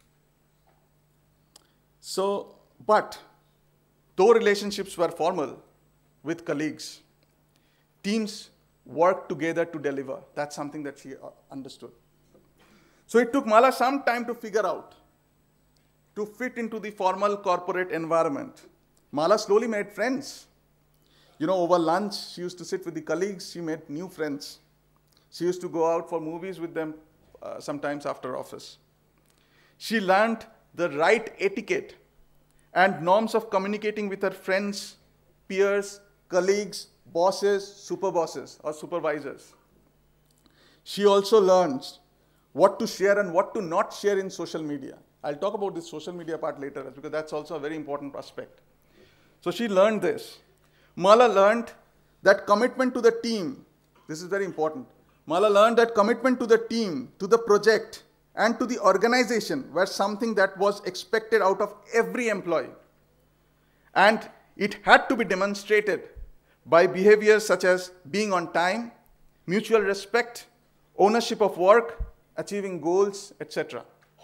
So, but though relationships were formal with colleagues, teams worked together to deliver. That's something that she understood. So it took Mala some time to figure out, to fit into the formal corporate environment. Mala slowly made friends. You know, over lunch, she used to sit with the colleagues. She made new friends. She used to go out for movies with them sometimes after office. She learned the right etiquette and norms of communicating with her friends, peers, colleagues, bosses, superbosses, or supervisors. She also learns what to share and what to not share in social media. I'll talk about this social media part later because that's also a very important aspect. So she learned this. Mala learned that commitment to the team, this is very important. Mala learned that commitment to the team, to the project, and to the organization were something that was expected out of every employee. And it had to be demonstrated by behaviors such as being on time, mutual respect, ownership of work, achieving goals, etc.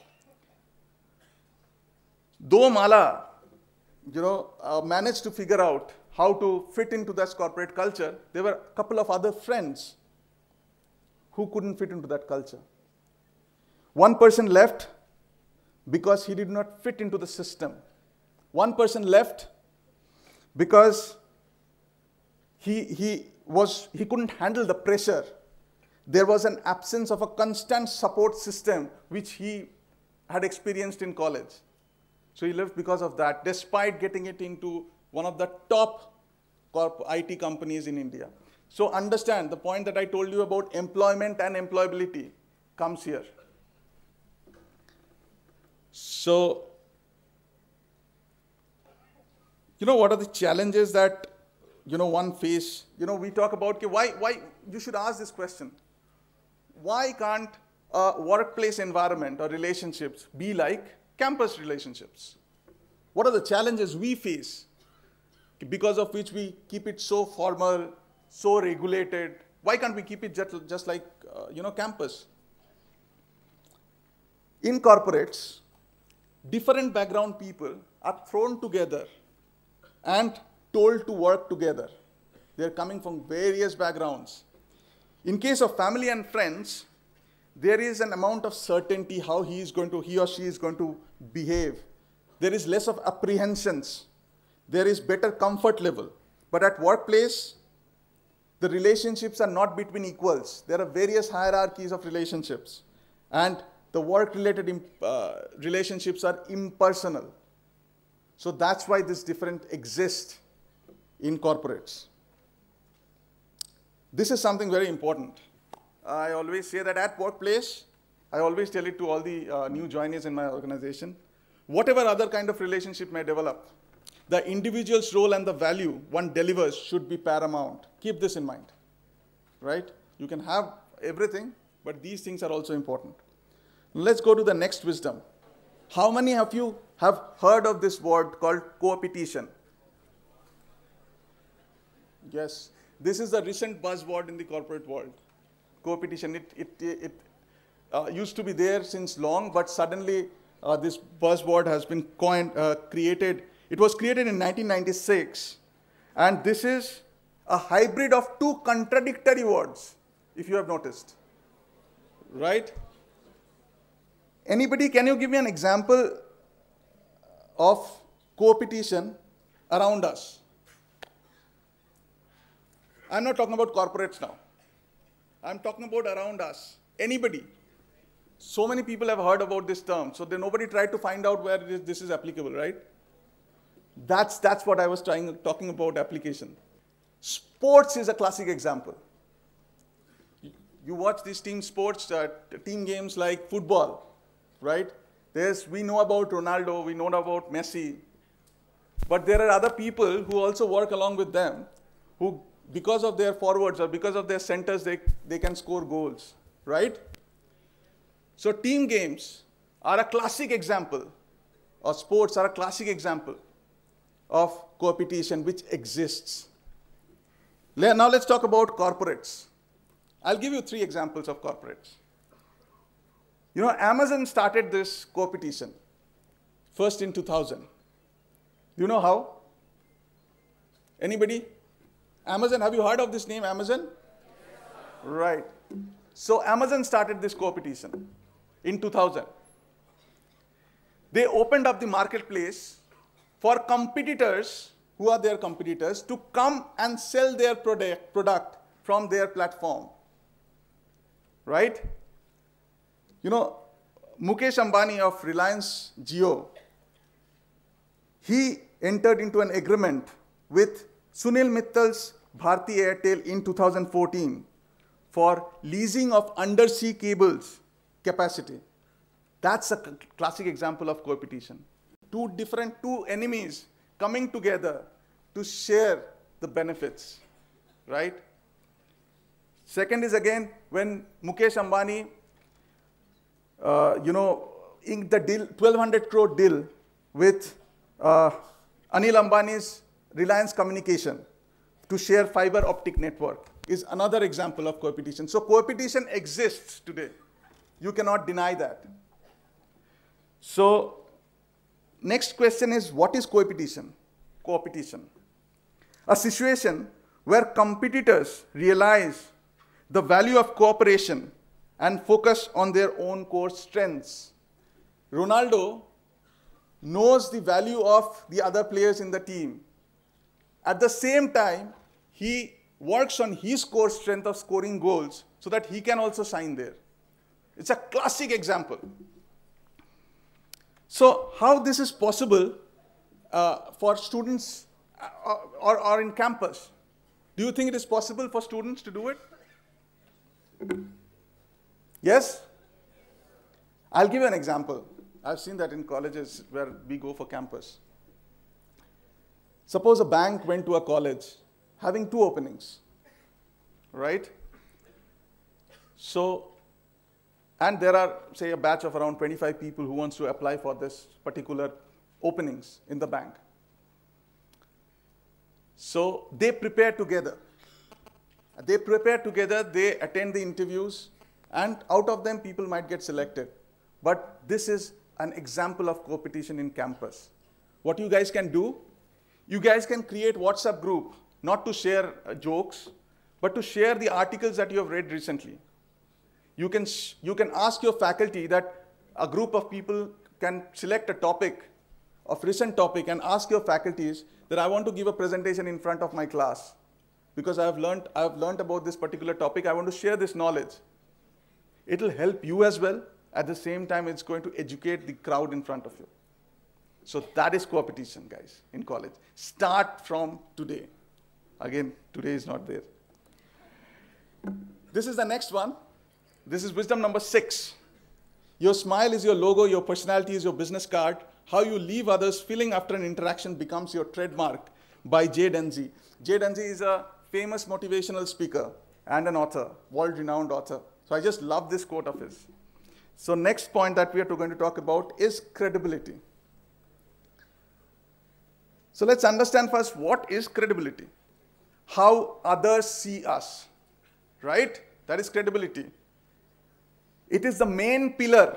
Though Mala, managed to figure out how to fit into that corporate culture, there were a couple of other friends who couldn't fit into that culture. One person left because he did not fit into the system. One person left because he couldn't handle the pressure. There was an absence of a constant support system which he had experienced in college. So he left because of that, despite getting it into one of the top IT companies in India. So understand the point that I told you about employment and employability comes here. So, what are the challenges that, one face? We talk about why you should ask this question. Why can't a workplace environment or relationships be like campus relationships? What are the challenges we face because of which we keep it so formal, so regulated? Why can't we keep it just like, campus? In corporates, different background people are thrown together and told to work together. They're coming from various backgrounds. In case of family and friends, there is an amount of certainty how he or she is going to behave. There is less of apprehensions. There is better comfort level. But at workplace, the relationships are not between equals. There are various hierarchies of relationships. And the work-related relationships are impersonal. So that's why this difference exists in corporates. This is something very important. I always say that at workplace, I always tell it to all the new joinees in my organization, whatever other kind of relationship may develop, the individual's role and the value one delivers should be paramount. Keep this in mind, right? You can have everything, but these things are also important. Let's go to the next wisdom. How many of you have heard of this word called co-opetition? Yes, this is the recent buzzword in the corporate world. Co-opetition, it used to be there since long, but suddenly this buzzword has been created. It was created in 1996, and this is a hybrid of two contradictory words, if you have noticed, right? Anybody, can you give me an example of co-opetition around us? I'm not talking about corporates now. I'm talking about around us. Anybody. So many people have heard about this term, so nobody tried to find out where this is applicable, right? That's what I was talking about application. Sports is a classic example. you watch these team sports, team games like football, right? We know about Ronaldo, we know about Messi, but there are other people who also work along with them, who, because of their forwards or because of their centers, they can score goals, right? So team games are a classic example, or sports are a classic example of co-opetition which exists. Now let's talk about corporates. I'll give you 3 examples of corporates. You know, Amazon started this co-opetition first in 2000. Do you know how? Anybody? Amazon, have you heard of this name, Amazon? Right. So Amazon started this co-opetition in 2000. They opened up the marketplace for competitors, who are their competitors, to come and sell their product from their platform. Right? You know, Mukesh Ambani of Reliance Jio, he entered into an agreement with Sunil Mittal's Bharti Airtel in 2014 for leasing of undersea cables capacity. That's a classic example of co-opetition. Two enemies coming together to share the benefits, right? Second is again when Mukesh Ambani, inked the deal, 1,200 crore deal with Anil Ambani's Reliance Communication to share fiber optic network, is another example of co-opetition. So co-opetition exists today. You cannot deny that. So next question is, what is co-opetition? Co-opetition: a situation where competitors realize the value of cooperation and focus on their own core strengths. Ronaldo knows the value of the other players in the team. At the same time, he works on his core strength of scoring goals so that he can also shine there. It's a classic example. So how this is possible for students or in campus? Do you think it is possible for students to do it? Yes? I'll give you an example. I've seen that in colleges where we go for campus. Suppose a bank went to a college having 2 openings, right? So, and there are, say, a batch of around 25 people who wants to apply for this particular openings in the bank. So they prepare together. They attend the interviews, and out of them people might get selected. But this is an example of co-opetition in campus. What you guys can do, you guys can create WhatsApp group, not to share jokes, but to share the articles that you have read recently. You can ask your faculty that a group of people can select a topic, a recent topic, and ask your faculties that I want to give a presentation in front of my class because I have learned about this particular topic. I want to share this knowledge. It'll help you as well. At the same time, it's going to educate the crowd in front of you. So that is co-opetition, guys, in college. Start from today. Again, today is not there. This is the next one. This is wisdom number 6. Your smile is your logo, your personality is your business card. How you leave others feeling after an interaction becomes your trademark, by Jay Densey. Jay Densey is a famous motivational speaker and an author, world-renowned author. So I just love this quote of his. So next point that we are going to talk about is credibility. So let's understand first, what is credibility? How others see us, right? That is credibility. It is the main pillar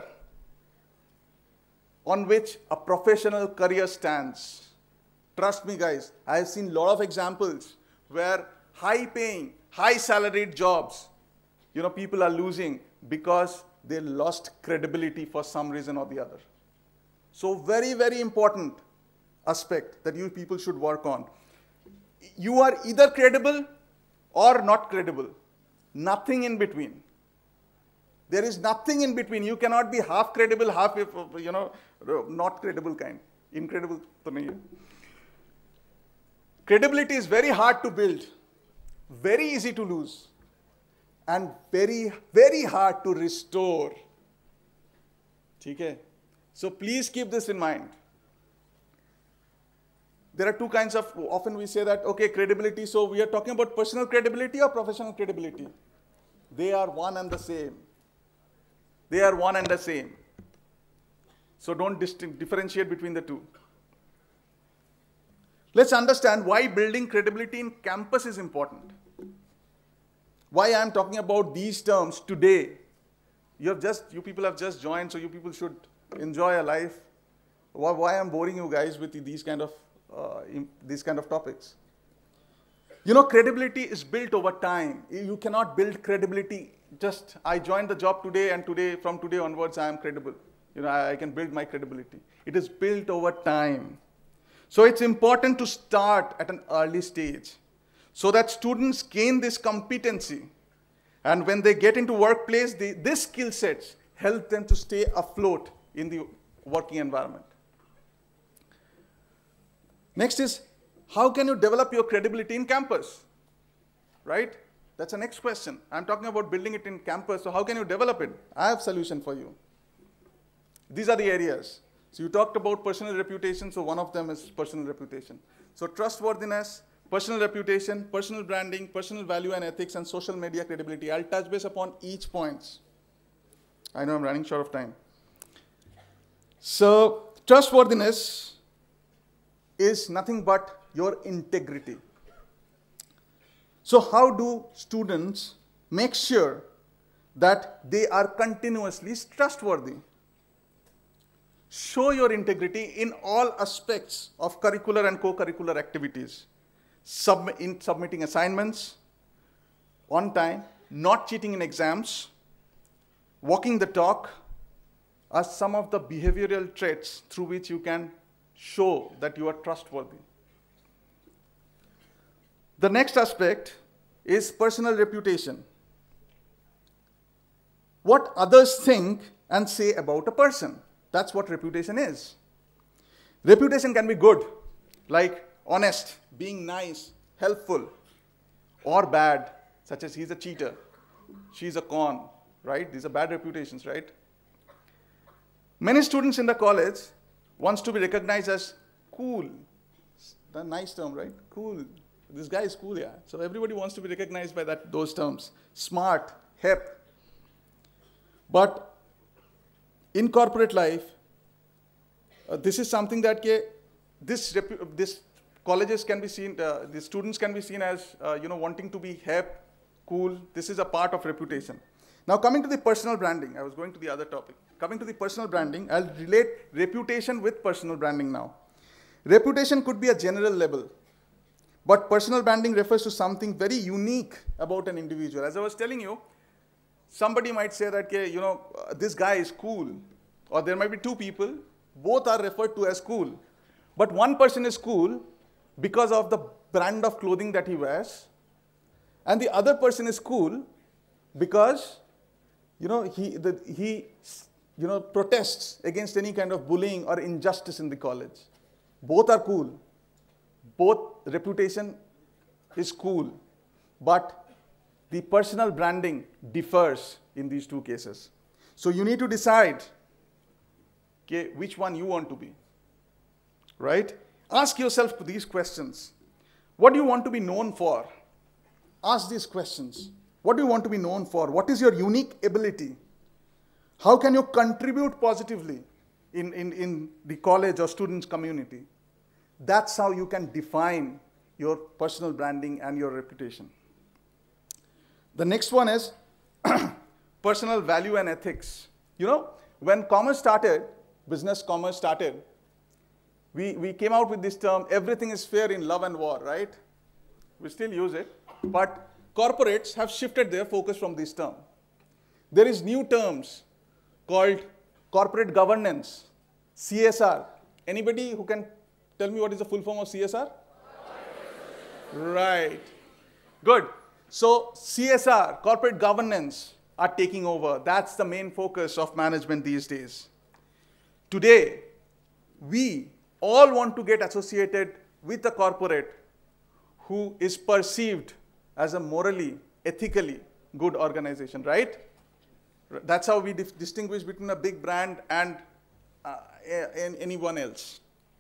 on which a professional career stands. Trust me, guys, I have seen a lot of examples where high-paying, high-salaried jobs, people are losing because they lost credibility for some reason or the other. So very, very important aspect that you people should work on. You are either credible or not credible. Nothing in between. There is nothing in between. You cannot be half credible, half, not credible kind. Incredible to nahi hai. Credibility is very hard to build, very easy to lose. and very, very hard to restore. Okay? So please keep this in mind. There are two kinds of, often we say that, okay, credibility, so we are talking about personal credibility or professional credibility. They are one and the same. They are one and the same. So don't differentiate between the two. Let's understand why building credibility in campus is important. Why I am talking about these terms today. You people have just joined, so you people should enjoy a life. Why I'm boring you guys with these kind of topics. You know, credibility is built over time. You cannot build credibility just, I joined the job today and from today onwards I am credible. You know, I can build my credibility. It is built over time. So it's important to start at an early stage so that students gain this competency. And when they get into workplace, these skill sets help them to stay afloat in the working environment. Next is, how can you develop your credibility in campus? Right? That's the next question. I'm talking about building it in campus, so how can you develop it? I have a solution for you. These are the areas. So you talked about personal reputation, so one of them is personal reputation. So trustworthiness, personal reputation, personal branding, personal value and ethics, and social media credibility. I'll touch base upon each point. I know I'm running short of time. So trustworthiness is nothing but your integrity. So how do students make sure that they are continuously trustworthy? Show your integrity in all aspects of curricular and co-curricular activities. In submitting assignments on time, not cheating in exams, walking the talk are some of the behavioral traits through which you can show that you are trustworthy. The next aspect is personal reputation. What others think and say about a person. That's what reputation is. Reputation can be good, like honest, being nice, helpful, or bad, such as he's a cheater, she's a con, right? These are bad reputations, right? Many students in the college wants to be recognized as cool. The nice term, right? Cool. This guy is cool, yeah. So everybody wants to be recognized by those terms. Smart, hip. But in corporate life, this is something that this colleges can be seen, the students can be seen as wanting to be hip, cool. This is a part of reputation. Now coming to the personal branding, I was going to the other topic. Coming to the personal branding, I'll relate reputation with personal branding now. Reputation could be a general level, but personal branding refers to something very unique about an individual. As I was telling you, somebody might say that, this guy is cool, or there might be two people, both are referred to as cool. But one person is cool because of the brand of clothing that he wears, and the other person is cool because he protests against any kind of bullying or injustice in the college. Both are cool. Both reputation is cool. But the personal branding differs in these two cases. So you need to decide which one you want to be. Right? Ask yourself these questions. What do you want to be known for? Ask these questions. What do you want to be known for? What is your unique ability? How can you contribute positively in the college or students' community? That's how you can define your personal branding and your reputation. The next one is personal value and ethics. When commerce started, business commerce started, we came out with this term, everything is fair in love and war, right? We still use it, but corporates have shifted their focus from this term. There is new terms called corporate governance, CSR. Anybody who can tell me what is the full form of CSR? Right. Good. So CSR, corporate governance, are taking over. That's the main focus of management these days. Today, we all want to get associated with a corporate who is perceived as a morally, ethically good organization, right? That's how we distinguish between a big brand and anyone else.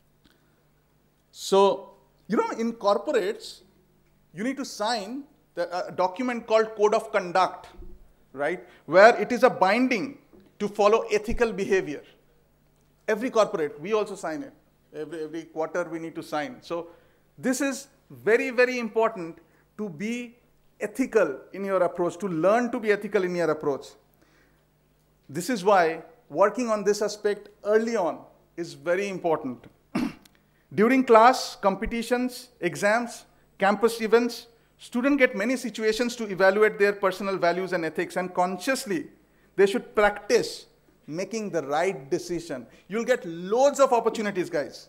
So, you know, in corporates, you need to sign a document called Code of Conduct, right? Where it is a binding to follow ethical behavior. Every corporate, we also sign it. Every quarter we need to sign. So this is very, very important to be ethical in your approach, to learn to be ethical in your approach. This is why working on this aspect early on is very important. During class, competitions, exams, campus events, students get many situations to evaluate their personal values and ethics, and consciously they should practice making the right decision. You'll get loads of opportunities, guys.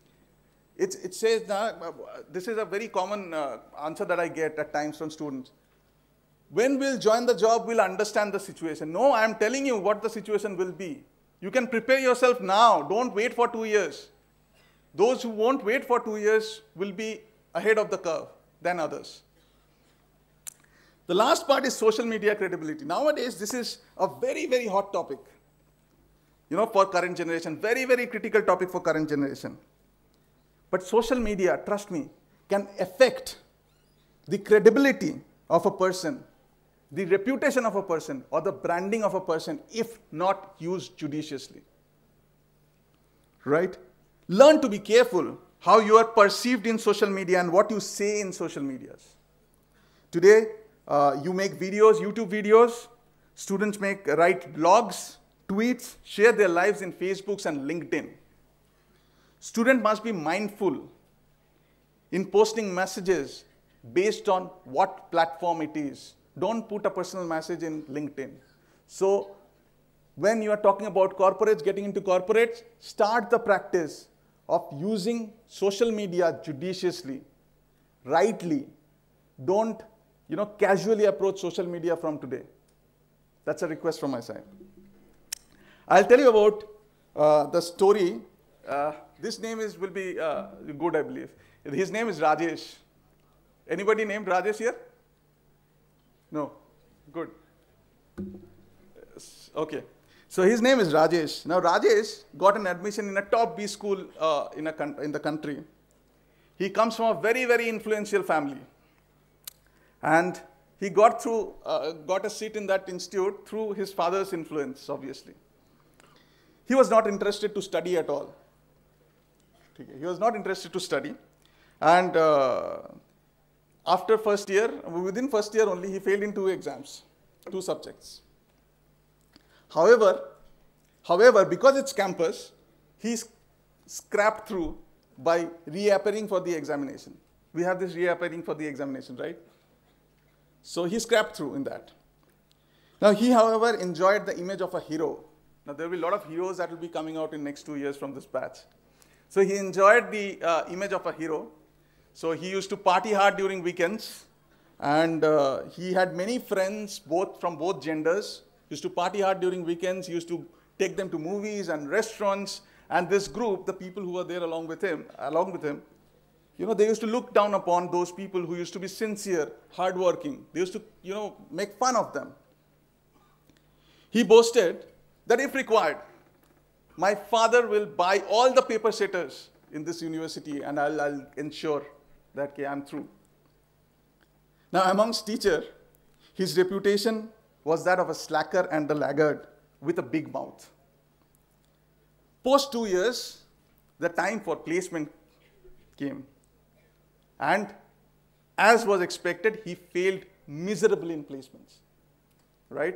It says, this is a very common answer that I get at times from students. When we'll join the job, we'll understand the situation. No, I'm telling you what the situation will be. You can prepare yourself now. Don't wait for 2 years. Those who won't wait for 2 years will be ahead of the curve than others. The last part is social media credibility. Nowadays, this is a very, very hot topic, you know, for current generation. Very, very critical topic for current generation. But social media, trust me, can affect the credibility of a person, the reputation of a person, or the branding of a person if not used judiciously. Right? Learn to be careful how you are perceived in social media and what you say in social medias. Today, you make videos, YouTube videos. Students write blogs, tweets, share their lives in Facebooks and LinkedIn. Student must be mindful in posting messages based on what platform it is. Don't put a personal message in LinkedIn. So when you are talking about corporates, getting into corporates, start the practice of using social media judiciously, rightly. Don't, you know, casually approach social media from today. That's a request from my side. I'll tell you about the story. This name will be good, I believe. His name is Rajesh. Anybody named Rajesh here? No? Good. Okay. So his name is Rajesh. Now Rajesh got an admission in a top B school in the country. He comes from a very, very influential family. And he got a seat in that institute through his father's influence, obviously. He was not interested to study at all. He was not interested to study. And after first year, within first year only, he failed in 2 exams, 2 subjects. However, because it's campus, he's scrapped through by reappearing for the examination. We have this reappearing for the examination, right? So he scrapped through in that. Now he, however, enjoyed the image of a hero. Now there will be a lot of heroes that will be coming out in next 2 years from this batch. So he enjoyed the image of a hero. So he used to party hard during weekends. And he had many friends, from both genders. He used to party hard during weekends. He used to take them to movies and restaurants. And this group, the people who were there along with him, you know, they used to look down upon those people who used to be sincere, hardworking. They used to, you know, make fun of them. He boasted that if required, my father will buy all the paper setters in this university and I'll ensure that okay, I'm through. Now amongst teachers, his reputation was that of a slacker and a laggard with a big mouth. Post 2 years, the time for placement came. And as was expected, he failed miserably in placements, right?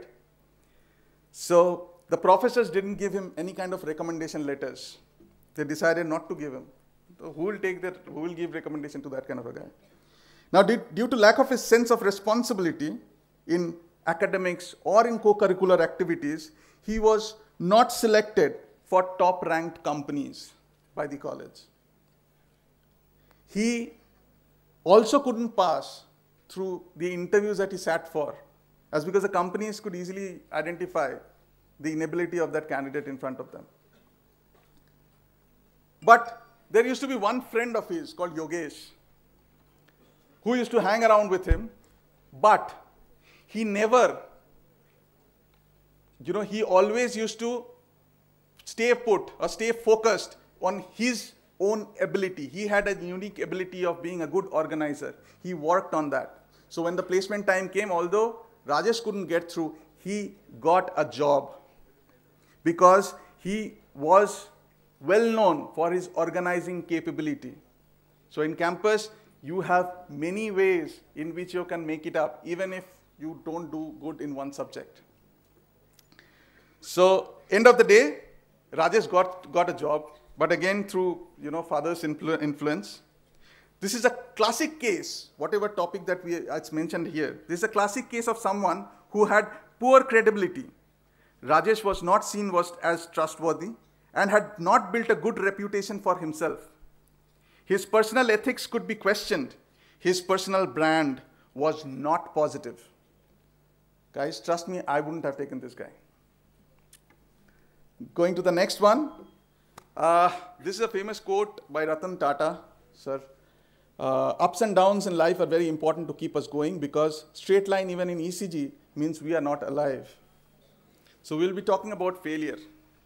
So the professors didn't give him any kind of recommendation letters. They decided not to give him. So who will give recommendation to that kind of a guy? Now, due to lack of his sense of responsibility in academics or in co-curricular activities, he was not selected for top-ranked companies by the college. He also couldn't pass through the interviews that he sat for, as because the companies could easily identify the inability of that candidate in front of them. But there used to be one friend of his called Yogesh, who used to hang around with him, but he never, he always used to stay put or stay focused on his own ability. He had a unique ability of being a good organizer. He worked on that. So when the placement time came, although Rajesh couldn't get through, he got a job because he was well known for his organizing capability. So in campus, you have many ways in which you can make it up, even if you don't do good in one subject. So end of the day, Rajesh got a job, but again through father's influence. This is a classic case, whatever topic that it's mentioned here. This is a classic case of someone who had poor credibility. Rajesh was not seen as trustworthy and had not built a good reputation for himself. His personal ethics could be questioned. His personal brand was not positive. Guys, trust me, I wouldn't have taken this guy. Going to the next one. This is a famous quote by Ratan Tata, sir. Ups and downs in life are very important to keep us going because straight line even in ECG means we are not alive. So we'll be talking about failure.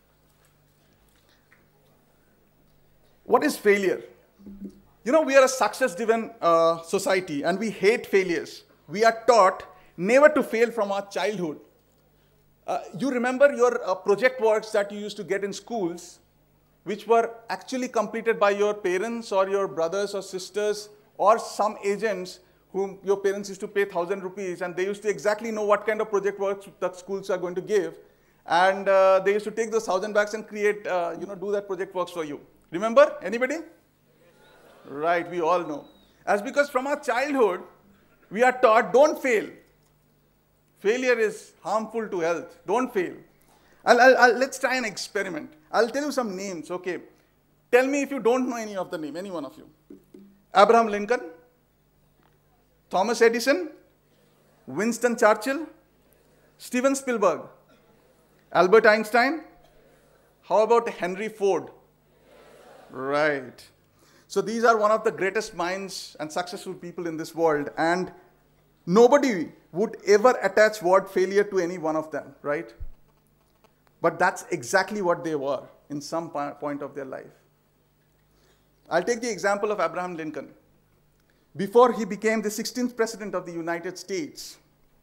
What is failure? We are a success-driven society and we hate failures. We are taught never to fail from our childhood. You remember your project works that you used to get in schools, which were actually completed by your parents or your brothers or sisters or some agents whom your parents used to pay 1,000 rupees, and they used to exactly know what kind of project works that schools are going to give. And they used to take those 1,000 bucks and create, do that project works for you. Remember? Anybody? Right, we all know. As because from our childhood, we are taught, don't fail. Failure is harmful to health. Don't fail. Let's try an experiment. I'll tell you some names, okay? Tell me if you don't know any of the name, any one of you. Abraham Lincoln, Thomas Edison, Winston Churchill, Steven Spielberg, Albert Einstein. How about Henry Ford? Right. So these are one of the greatest minds and successful people in this world, and nobody would ever attach word failure to any one of them, right? But that's exactly what they were in some point of their life. I'll take the example of Abraham Lincoln. Before he became the 16th president of the United States,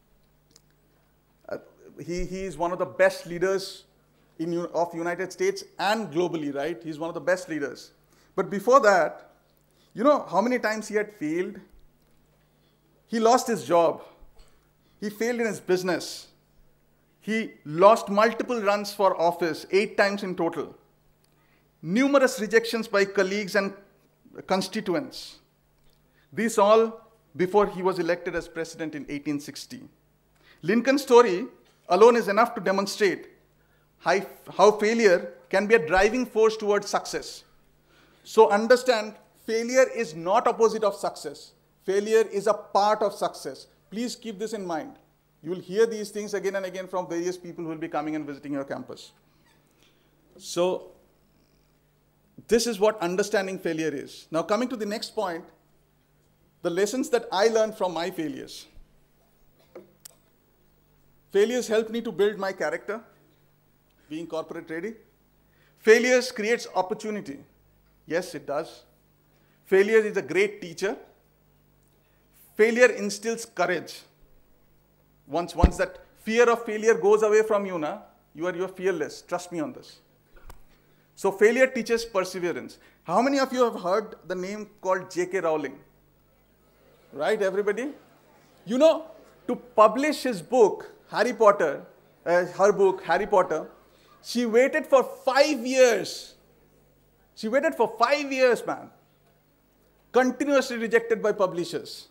he is one of the best leaders of United States and globally, right? He's one of the best leaders. But before that, you know how many times he had failed? He lost his job. He failed in his business. He lost multiple runs for office, 8 times in total. Numerous rejections by colleagues and constituents. This all before he was elected as president in 1860. Lincoln's story alone is enough to demonstrate how failure can be a driving force towards success. So understand, failure is not opposite of success. Failure is a part of success. Please keep this in mind. You will hear these things again and again from various people who will be coming and visiting your campus. So this is what understanding failure is. Now coming to the next point, the lessons that I learned from my failures. Failures helped me to build my character, being corporate ready. Failures creates opportunity. Yes, it does. Failure is a great teacher. Failure instills courage. Once that fear of failure goes away from you, you're fearless. Trust me on this. So failure teaches perseverance. How many of you have heard the name called J.K. Rowling? Right, everybody? You know, to publish his book, Harry Potter, her book, Harry Potter, she waited for 5 years. She waited for 5 years, man. Continuously rejected by publishers.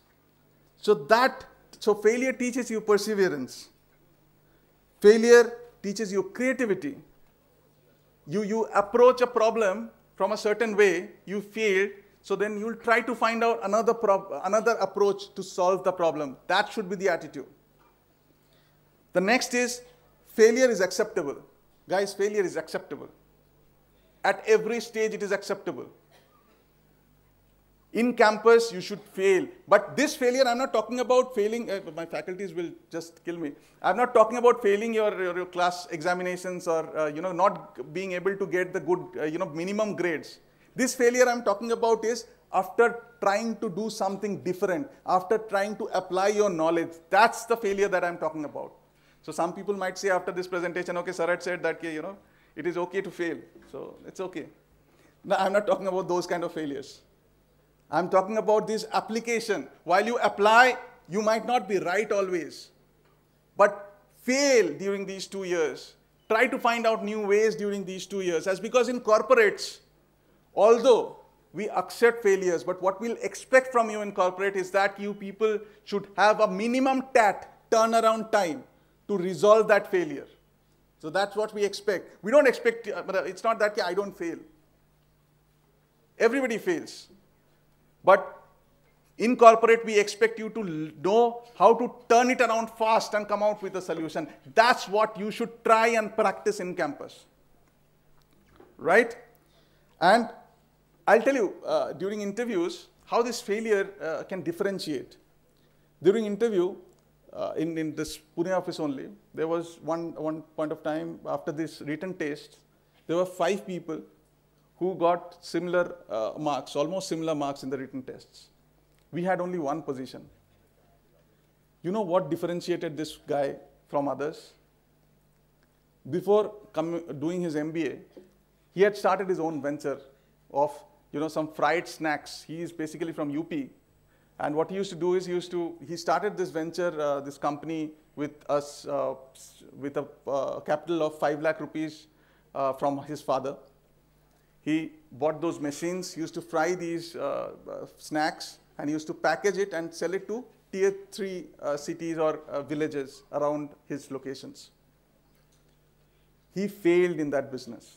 So failure teaches you perseverance. Failure teaches you creativity. You approach a problem from a certain way, you failed, so then you'll try to find out another approach to solve the problem. That should be the attitude. The next is, failure is acceptable. Guys, failure is acceptable. At every stage, it is acceptable. In campus, you should fail. But this failure, I'm not talking about failing. My faculties will just kill me. I'm not talking about failing your class examinations or not being able to get the good minimum grades. This failure I'm talking about is after trying to do something different, after trying to apply your knowledge. That's the failure that I'm talking about. So some people might say after this presentation, okay, sir had said that it is okay to fail. So it's okay. No, I'm not talking about those kind of failures. I'm talking about this application. While you apply, you might not be right always, but fail during these 2 years. Try to find out new ways during these 2 years. As because in corporates, although we accept failures, but what we'll expect from you in corporate is that you people should have a minimum turnaround time to resolve that failure. So that's what we expect. We don't expect, it's not that I don't fail. Everybody fails. But in corporate, we expect you to know how to turn it around fast and come out with a solution. That's what you should try and practice in campus. Right? And I'll tell you, during interviews, how this failure can differentiate. During interview, in this Pune office only, there was one point of time after this written test, there were 5 people who got similar marks, almost similar marks in the written tests. We had only 1 position. You know what differentiated this guy from others? Before doing his MBA, he had started his own venture of some fried snacks. He is basically from UP. And what he used to do is he started this venture, this company with us, with a capital of 5 lakh rupees from his father. He bought those machines, used to fry these snacks, and he used to package it and sell it to tier 3 cities or villages around his locations. He failed in that business.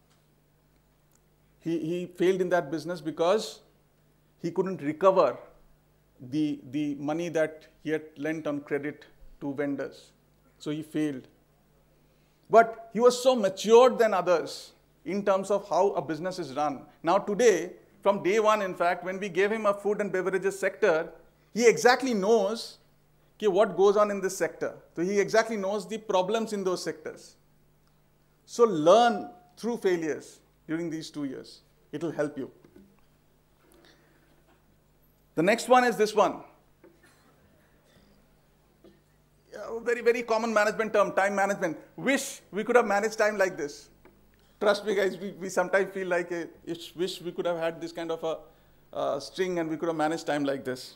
He failed in that business because he couldn't recover the money that he had lent on credit to vendors. So he failed. But he was so matured than others in terms of how a business is run. Now today, from day one, in fact, when we gave him a food and beverages sector, he exactly knows what goes on in this sector. So he exactly knows the problems in those sectors. So learn through failures during these 2 years. It will help you. The next one is this one. Very, very common management term, time management. Wish we could have managed time like this. Trust me, guys, we sometimes feel like wish we could have had this kind of a string and we could have managed time like this.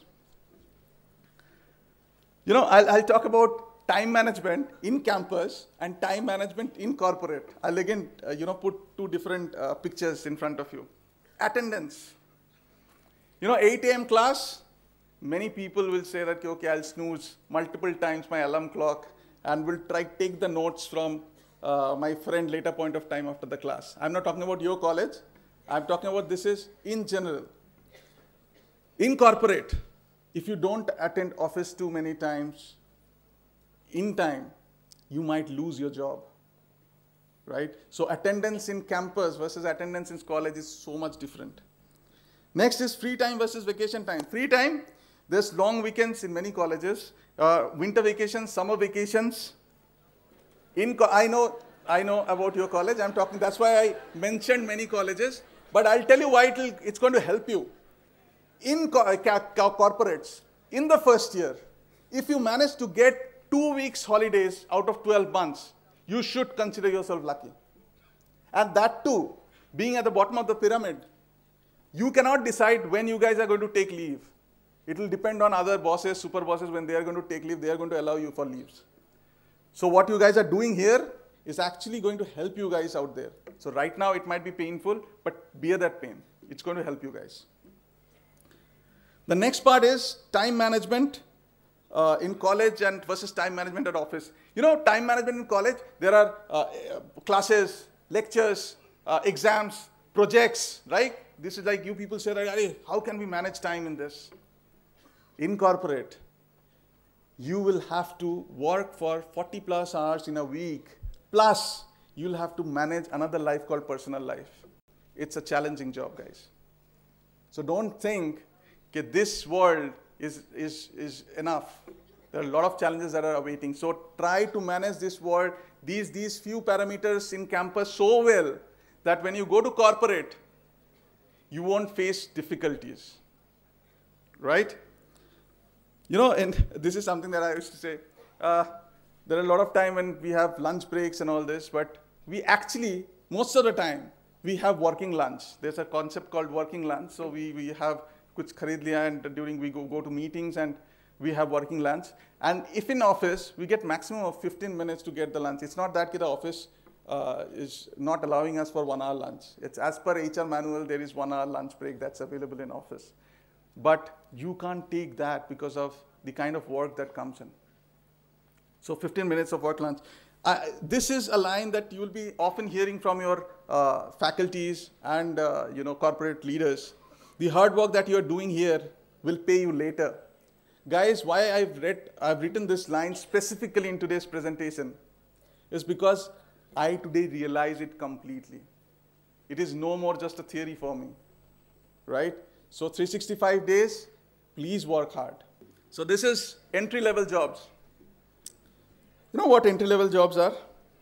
I'll talk about time management in campus and time management in corporate. I'll again, put 2 different pictures in front of you. Attendance. 8 a.m. class, many people will say that, okay, I'll snooze multiple times my alarm clock and will try to take the notes from my friend later point of time after the class. I'm not talking about your college. I'm talking about this is in general. In corporate, if you don't attend office too many times in time, you might lose your job, right? So attendance in campus versus attendance in college is so much different. Next is free time versus vacation time. Free time, there's long weekends in many colleges, winter vacations, summer vacations. I know about your college. I'm talking, that's why I mentioned many colleges. But I'll tell you why it's going to help you. In corporates, in the first year, if you manage to get 2 weeks holidays out of 12 months, you should consider yourself lucky. And that too, being at the bottom of the pyramid, you cannot decide when you guys are going to take leave. It will depend on other bosses, super bosses, when they are going to take leave, they are going to allow you for leaves. So what you guys are doing here is actually going to help you guys out there. So right now it might be painful, but bear that pain. It's going to help you guys. The next part is time management in college and versus time management at office. Time management in college, there are classes, lectures, exams, projects, right? This is like you people say, like, how can we manage time in this? In corporate, you will have to work for 40 plus hours in a week. Plus, you'll have to manage another life called personal life. It's a challenging job, guys. So don't think that this world is enough. There are a lot of challenges that are awaiting. So try to manage this world, these few parameters in campus so well that when you go to corporate, you won't face difficulties, right? You know, and this is something that I used to say. There are a lot of time when we have lunch breaks and all this, but we actually, most of the time, we have working lunch. There's a concept called working lunch. So we have kuch kharid liya, and during we go to meetings and we have working lunch. And if in office, we get maximum of 15 minutes to get the lunch. It's not that the office is not allowing us for 1 hour lunch. It's as per HR manual, there is 1 hour lunch break that's available in office. But you can't take that because of the kind of work that comes in. So 15 minutes of work lunch. This is a line that you will be often hearing from your faculties and corporate leaders. The hard work that you're doing here will pay you later. Guys, why I've written this line specifically in today's presentation is because I today realize it completely. It is no more just a theory for me, right? So 365 days, please work hard. So this is entry-level jobs. You know what entry-level jobs are?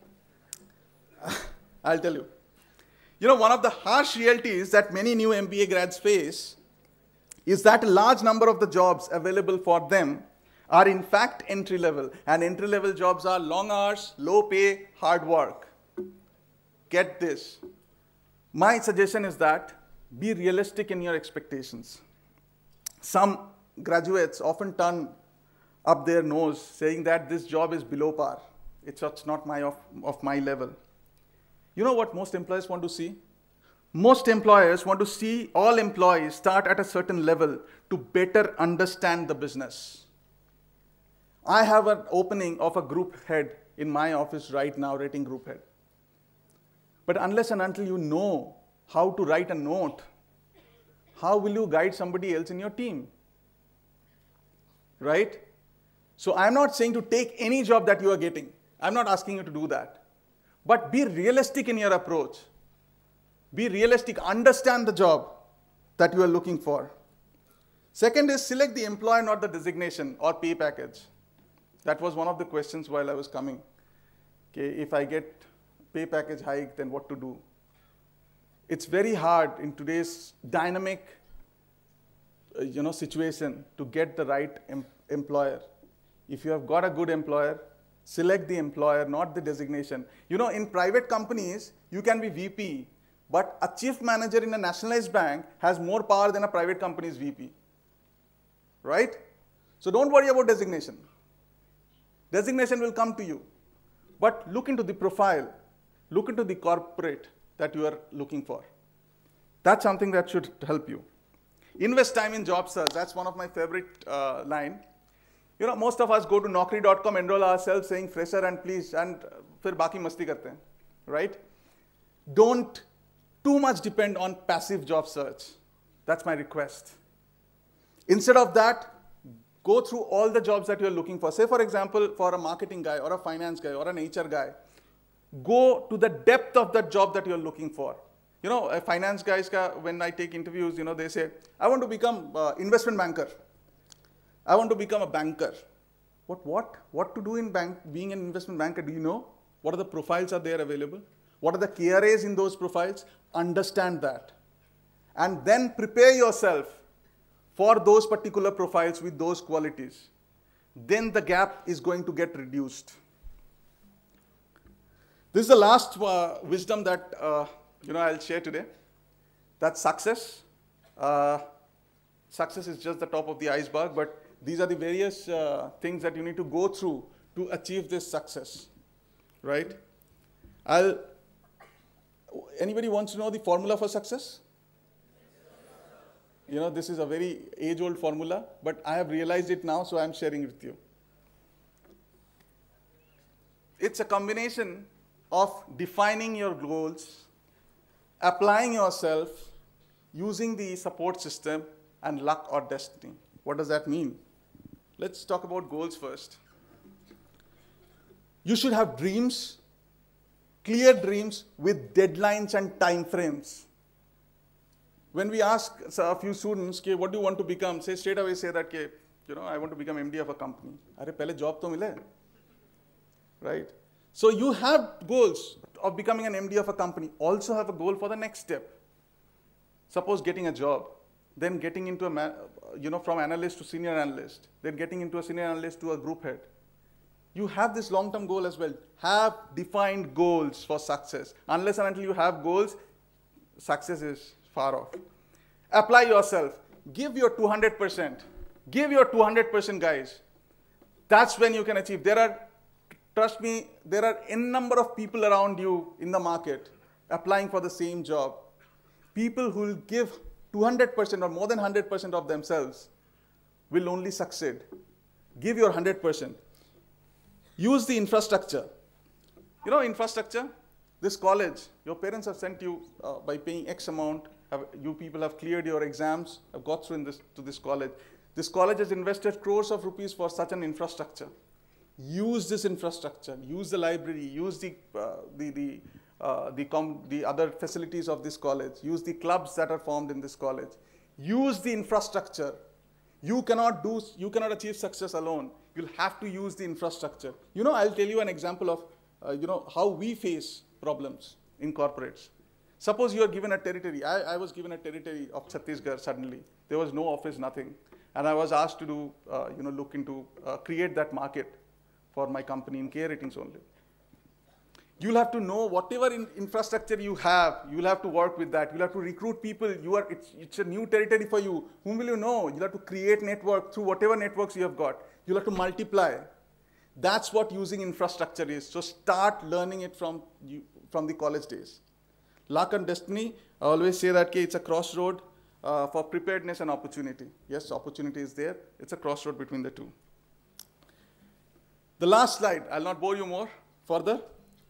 I'll tell you. You know, one of the harsh realities that many new MBA grads face is that a large number of the jobs available for them are in fact entry-level. And entry-level jobs are long hours, low pay, hard work. Get this. My suggestion is that be realistic in your expectations. Some graduates often turn up their nose saying that this job is below par. It's not of my level. You know what most employers want to see? Most employers want to see all employees start at a certain level to better understand the business. I have an opening of a group head in my office right now, rating group head. But unless and until you know how to write a note, how will you guide somebody else in your team? Right? So I'm not saying to take any job that you are getting. I'm not asking you to do that. But be realistic in your approach. Be realistic. Understand the job that you are looking for. Second is select the employer, not the designation or pay package. That was one of the questions while I was coming. Okay, if I get pay package hike, then what to do? It's very hard in today's dynamic situation to get the right employer. If you have got a good employer, select the employer, not the designation. You know, in private companies, you can be VP, but a chief manager in a nationalized bank has more power than a private company's VP. Right? So don't worry about designation. Designation will come to you. But look into the profile. Look into the corporate that you are looking for. That's something that should help you. Invest time in job search. That's one of my favorite line. You know, most of us go to Naukri.com, enroll ourselves saying fresher and please, and फिर बाकी मस्ती करते हैं, right? Don't too much depend on passive job search. That's my request. Instead of that, go through all the jobs that you're looking for. Say, for example, for a marketing guy or a finance guy or an HR guy, go to the depth of that job that you're looking for. You know, finance guys, when I take interviews, you know, they say, I want to become investment banker. I want to become a banker. What to do in being an investment banker? Do you know? What are the profiles are there available? What are the KRAs in those profiles? Understand that. And then prepare yourself for those particular profiles with those qualities. Then the gap is going to get reduced. This is the last wisdom that I'll share today. That's success. Success is just the top of the iceberg, but these are the various things that you need to go through to achieve this success, right? Anybody wants to know the formula for success? You know, this is a very age-old formula, but I have realized it now, so I'm sharing it with you. It's a combination of defining your goals, applying yourself, using the support system, and luck or destiny. What does that mean? Let's talk about goals first. You should have dreams, clear dreams with deadlines and time frames. when we ask a few students, okay, what do you want to become? Say straight away say that, okay, I want to become MD of a company. Arey, pehle job to mile. Right? So you have goals of becoming an MD of a company. Also have a goal for the next step. Suppose getting a job, then getting into from analyst to senior analyst, then getting into a senior analyst to a group head. You have this long-term goal as well. Have defined goals for success. Unless and until you have goals, success is far off. Apply yourself. Give your 200%. Give your 200%, guys. That's when you can achieve. Trust me, there are n number of people around you in the market applying for the same job. People who will give 200% or more than 100% of themselves will only succeed. Give your 100%. Use the infrastructure. Infrastructure? This college, your parents have sent you by paying X amount. You people have cleared your exams, have got through to this college. This college has invested crores of rupees for such an infrastructure. Use this infrastructure. Use the library. Use the other facilities of this college. Use the clubs that are formed in this college. Use the infrastructure. You cannot achieve success alone. You'll have to use the infrastructure. I'll tell you an example of how we face problems in corporates. Suppose you are given a territory. I was given a territory of Chhattisgarh suddenly. There was no office, nothing. And I was asked to do, look into, create that market for my company in K Ratings only. You'll have to know whatever infrastructure you have, you'll have to work with that. You'll have to recruit people. It's a new territory for you. Whom will you know? You'll have to create network through whatever networks you have got. You'll have to multiply. That's what using infrastructure is. So start learning it from the college days. Luck and destiny, I always say that it's a crossroad for preparedness and opportunity. Yes, opportunity is there. It's a crossroad between the two. The last slide, I'll not bore you more further.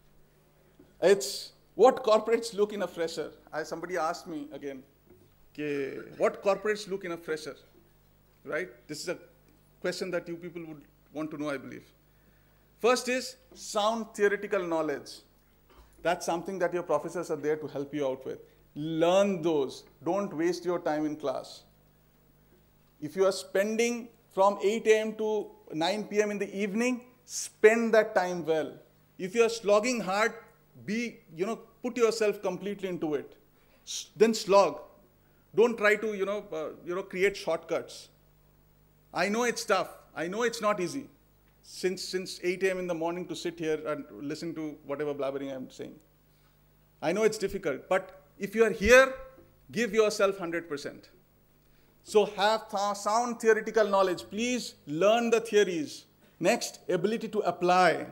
It's what corporates look in a fresher. Somebody asked me again, what corporates look in a fresher, right? This is a question that you people would want to know, I believe. First is sound theoretical knowledge. That's something that your professors are there to help you out with. Learn those. Don't waste your time in class. If you are spending from 8 a.m. to 9 p.m. in the evening, spend that time well. If you are slogging hard, put yourself completely into it. Then slog. Don't try to, create shortcuts. I know it's tough. I know it's not easy. Since 8 a.m. in the morning to sit here and listen to whatever blabbering I'm saying. I know it's difficult, but if you are here, give yourself 100%. So have sound theoretical knowledge. Please learn the theories. Next, ability to apply.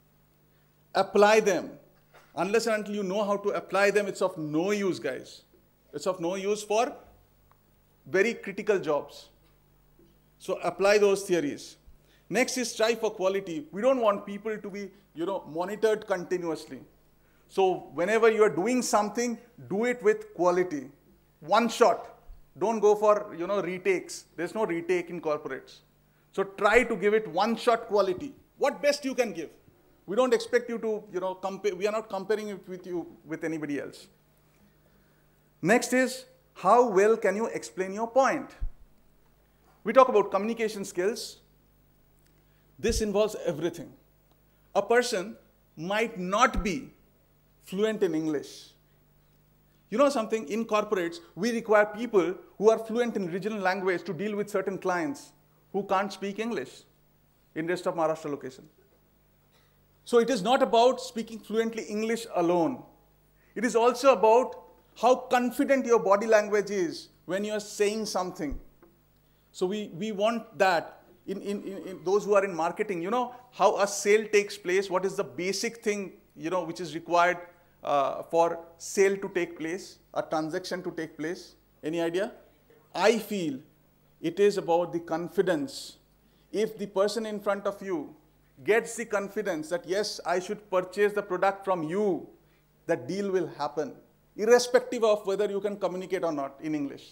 Apply them. Unless and until you know how to apply them, it's of no use, guys. It's of no use for very critical jobs. So apply those theories. Next is strive for quality. We don't want people to be, monitored continuously. So whenever you are doing something, do it with quality. One shot. Don't go for, retakes. There's no retake in corporates. So try to give it one shot quality. What best you can give. We don't expect you to, compare. We are not comparing it with anybody else. Next is, how well can you explain your point? We talk about communication skills. This involves everything. A person might not be fluent in English. You know something, in corporates, we require people who are fluent in regional language to deal with certain clients who can't speak English in rest of Maharashtra location. So it is not about speaking fluently English alone. It is also about how confident your body language is when you are saying something. So we want that. In those who are in marketing, how a sale takes place, what is the basic thing, which is required for sale to take place, a transaction to take place. Any idea? I feel it is about the confidence. If the person in front of you gets the confidence that, yes, I should purchase the product from you, that deal will happen, irrespective of whether you can communicate or not in English.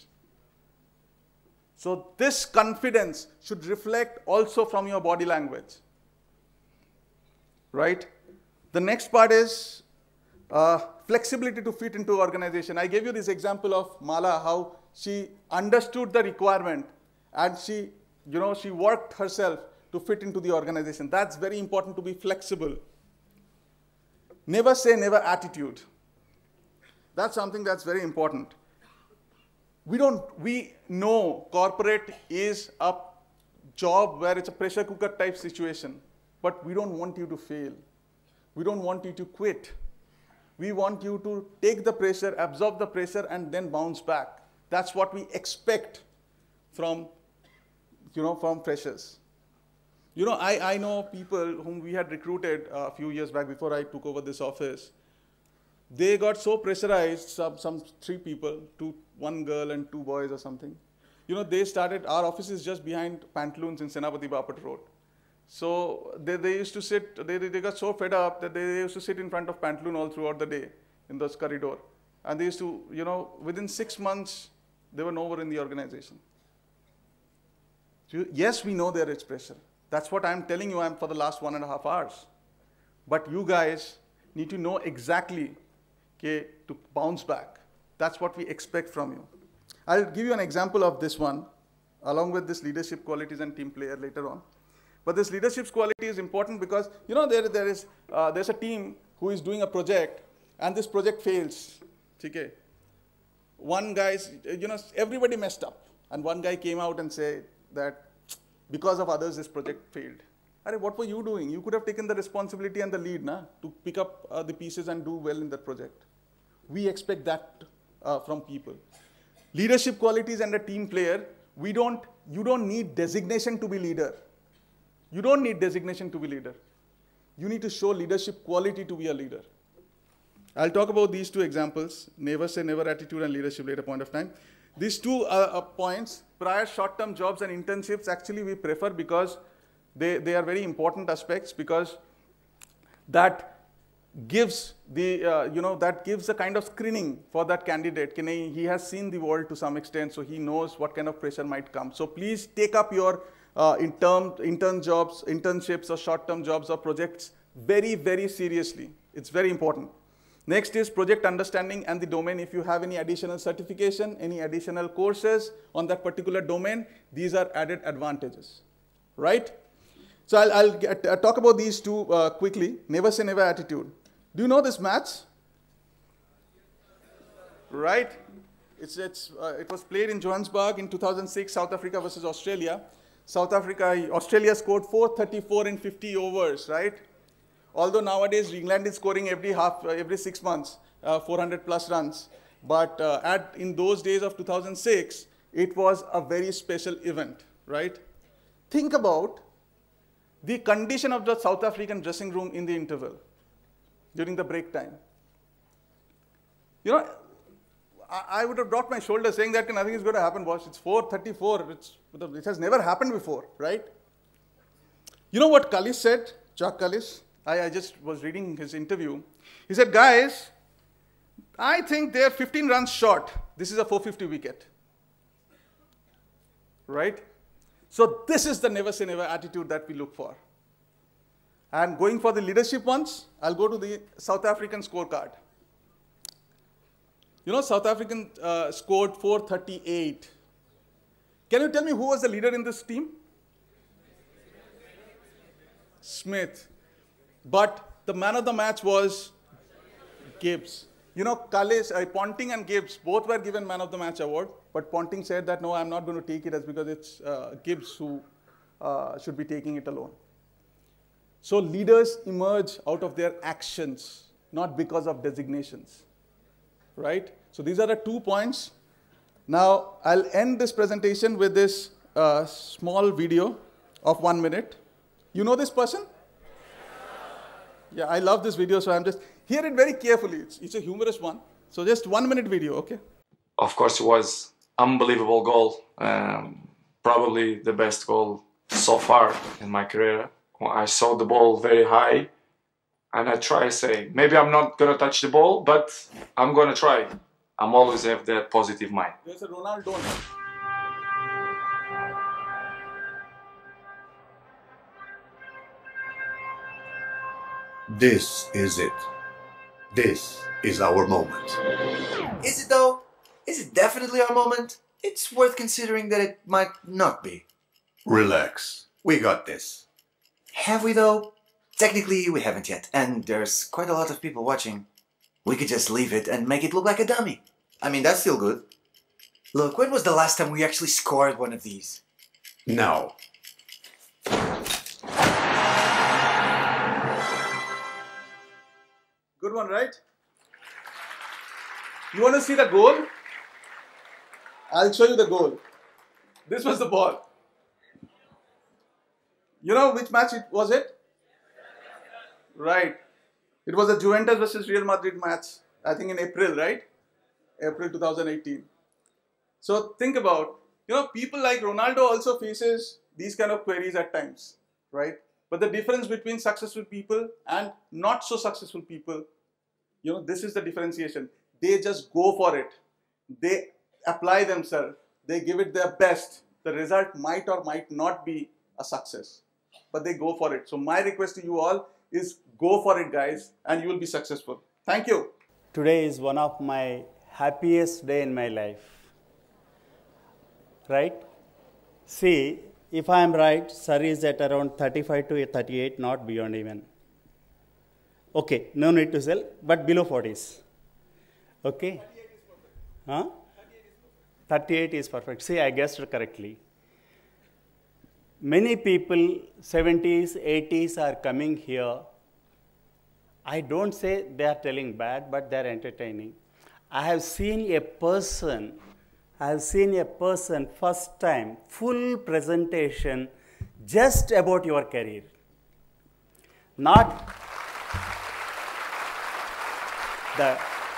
So this confidence should reflect also from your body language, right? The next part is flexibility to fit into organization. I gave you this example of Mala, how she understood the requirement and she worked herself to fit into the organization. That's very important, to be flexible. Never say never attitude. That's something that's very important. We know corporate is a job where it's a pressure cooker type situation, but we don't want you to fail. We don't want you to quit. We want you to take the pressure, absorb the pressure, and then bounce back. That's what we expect from freshers. I know people whom we had recruited a few years back before I took over this office. They got so pressurized, some 3 people, 1 girl and 2 boys or something. They started, our office is just behind Pantaloons in Senapati Bapat Road. So they used to sit, they got so fed up that they used to sit in front of Pantaloon all throughout the day in this corridor. And they used to, within 6 months, they were nowhere in the organization. So yes, we know there is pressure. That's what I'm telling you for the last 1.5 hours. But you guys need to know exactly to bounce back. That's what we expect from you. I'll give you an example of this one, along with this leadership qualities and team player later on. But this leadership quality is important because, there's a team who is doing a project, and this project fails. Okay? One guy's, everybody messed up. And one guy came out and said that because of others, this project failed. What were you doing? You could have taken the responsibility and the lead to pick up the pieces and do well in that project. We expect that from people. Leadership qualities and a team player, you don't need designation to be leader. You don't need designation to be leader. You need to show leadership quality to be a leader. I'll talk about these 2 examples, never say never attitude and leadership later point of time. These 2 points, prior short-term jobs and internships, actually we prefer because they are very important aspects, because that gives a kind of screening for that candidate. He has seen the world to some extent, so he knows what kind of pressure might come. So please take up your intern jobs, internships or short-term jobs or projects very, very seriously. It's very important. Next is project understanding and the domain. If you have any additional certification, any additional courses on that particular domain, these are added advantages, right? So I'll talk about these 2 quickly. Never say never attitude. Do you know this match? Right? It was played in Johannesburg in 2006, South Africa versus Australia. Australia scored 434 in 50 overs, right? Although nowadays England is scoring every 6 months, 400 plus runs. But in those days of 2006, it was a very special event, right? Think about the condition of the South African dressing room in the interval, during the break time. I would have dropped my shoulder saying that nothing is going to happen, boss. It's 4:34. It has never happened before, right? You know what Kallis said, Jacques Kallis? I just was reading his interview. He said, guys, I think they're 15 runs short. This is a 450 wicket. Right? So this is the never say never attitude that we look for. And going for the leadership ones, I'll go to the South African scorecard. South African scored 438. Can you tell me who was the leader in this team? Smith. But the man of the match was Gibbs. Kallis, Ponting and Gibbs both were given man of the match award, but Ponting said that, no, I'm not going to take it because it's Gibbs who should be taking it alone. So leaders emerge out of their actions, not because of designations, right? So these are the 2 points. Now, I'll end this presentation with this small video of 1 minute. You know this person? Yeah, I love this video, so I'm just, hear it very carefully. It's a humorous one. So just 1 minute video, okay? Of course, it was unbelievable goal. Probably the best goal so far in my career. I saw the ball very high, and I try to say, maybe I'm not going to touch the ball, but I'm going to try. I'm always have that positive mind. There's a Ronaldo. This is it. This is our moment. Is it though? Is it definitely our moment? It's worth considering that it might not be. Relax. We got this. Have we though? Technically, we haven't yet, and there's quite a lot of people watching. We could just leave it and make it look like a dummy. I mean, that's still good. Look, when was the last time we actually scored one of these? Now. Good one, right? You want to see the goal? I'll show you the goal. This was the ball. You know which match it was it? Right. It was a Juventus versus Real Madrid match, I think in April, right? April 2018. So think about, people like Ronaldo also faces these kind of queries at times, right? But the difference between successful people and not so successful people, this is the differentiation. They just go for it. They apply themselves. They give it their best. The result might or might not be a success, but they go for it. So my request to you all is go for it, guys, and you will be successful. Thank you. Today is one of my happiest day in my life. Right? See, if I am right, sir is at around 35 to 38, not beyond even. Okay, no need to sell, but below 40s. Okay? 38 is perfect. See, I guessed correctly. Many people, 70s, 80s are coming here. I don't say they are telling bad, but they are entertaining. I have seen a person first time, full presentation just about your career. Not the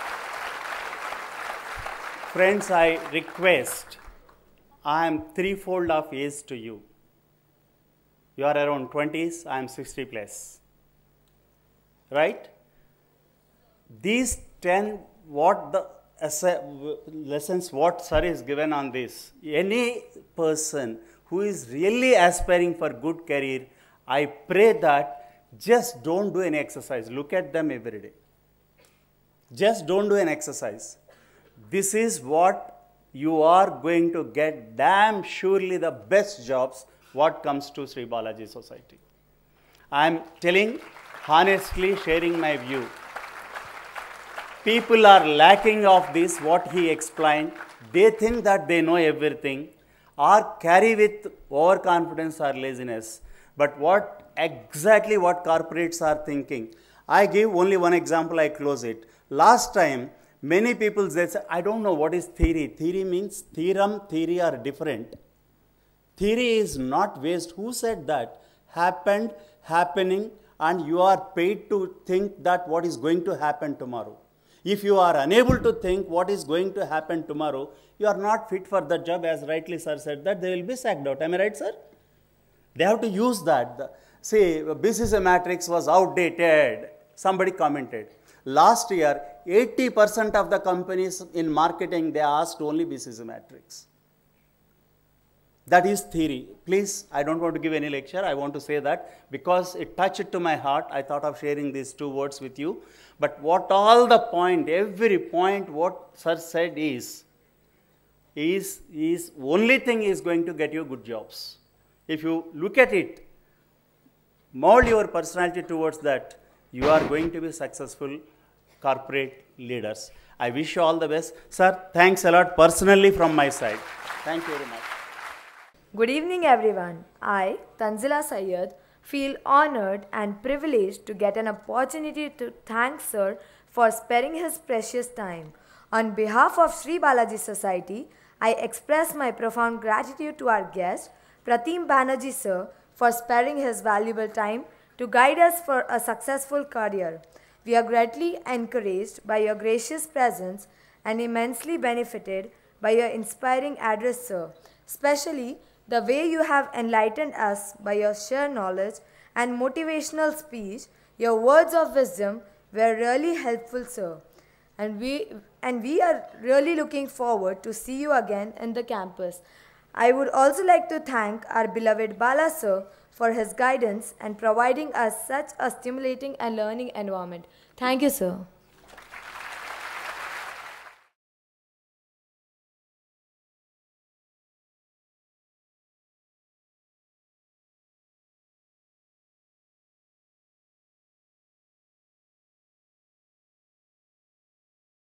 friends, I request, I am threefold of age to you. You are around 20s, I am 60 plus. Right? These 10, what the lessons what sir is given on this, any person who is really aspiring for good career, I pray that just don't do any exercise. Look at them every day. Just don't do an exercise. This is what you are going to get damn surely the best jobs what comes to Sri Balaji Society. I am telling honestly, sharing my view. People are lacking of this, what he explained. They think that they know everything or carry with overconfidence or laziness. But what exactly what corporates are thinking. I give only one example, I close it. Last time, many people they say, I don't know what is theory. Theory means theorem, theory are different. Theory is not waste. Who said that? Happened, happening, and you are paid to think that what is going to happen tomorrow. If you are unable to think what is going to happen tomorrow, you are not fit for the job, as rightly sir said that they will be sacked out. Am I right, sir? They have to use that. See, BCC matrix was outdated. Somebody commented. Last year, 80% of the companies in marketing, they asked only BCC matrix. That is theory. Please, I don't want to give any lecture. I want to say that because it touched to my heart, I thought of sharing these two words with you. But what all the point, every point what sir said is only thing is going to get you good jobs. If you look at it, mold your personality towards that, you are going to be successful corporate leaders. I wish you all the best. Sir, thanks a lot personally from my side. Thank you very much. Good evening, everyone. I, Tanzila Syed, feel honored and privileged to get an opportunity to thank Sir for sparing his precious time. On behalf of Sri Balaji Society, I express my profound gratitude to our guest, Pratim Banerjee Sir, for sparing his valuable time to guide us for a successful career. We are greatly encouraged by your gracious presence and immensely benefited by your inspiring address, Sir, especially the way you have enlightened us by your sheer knowledge and motivational speech. Your words of wisdom were really helpful, sir. And we are really looking forward to see you again in the campus. I would also like to thank our beloved Bala sir for his guidance and providing us such a stimulating and learning environment. Thank you, sir.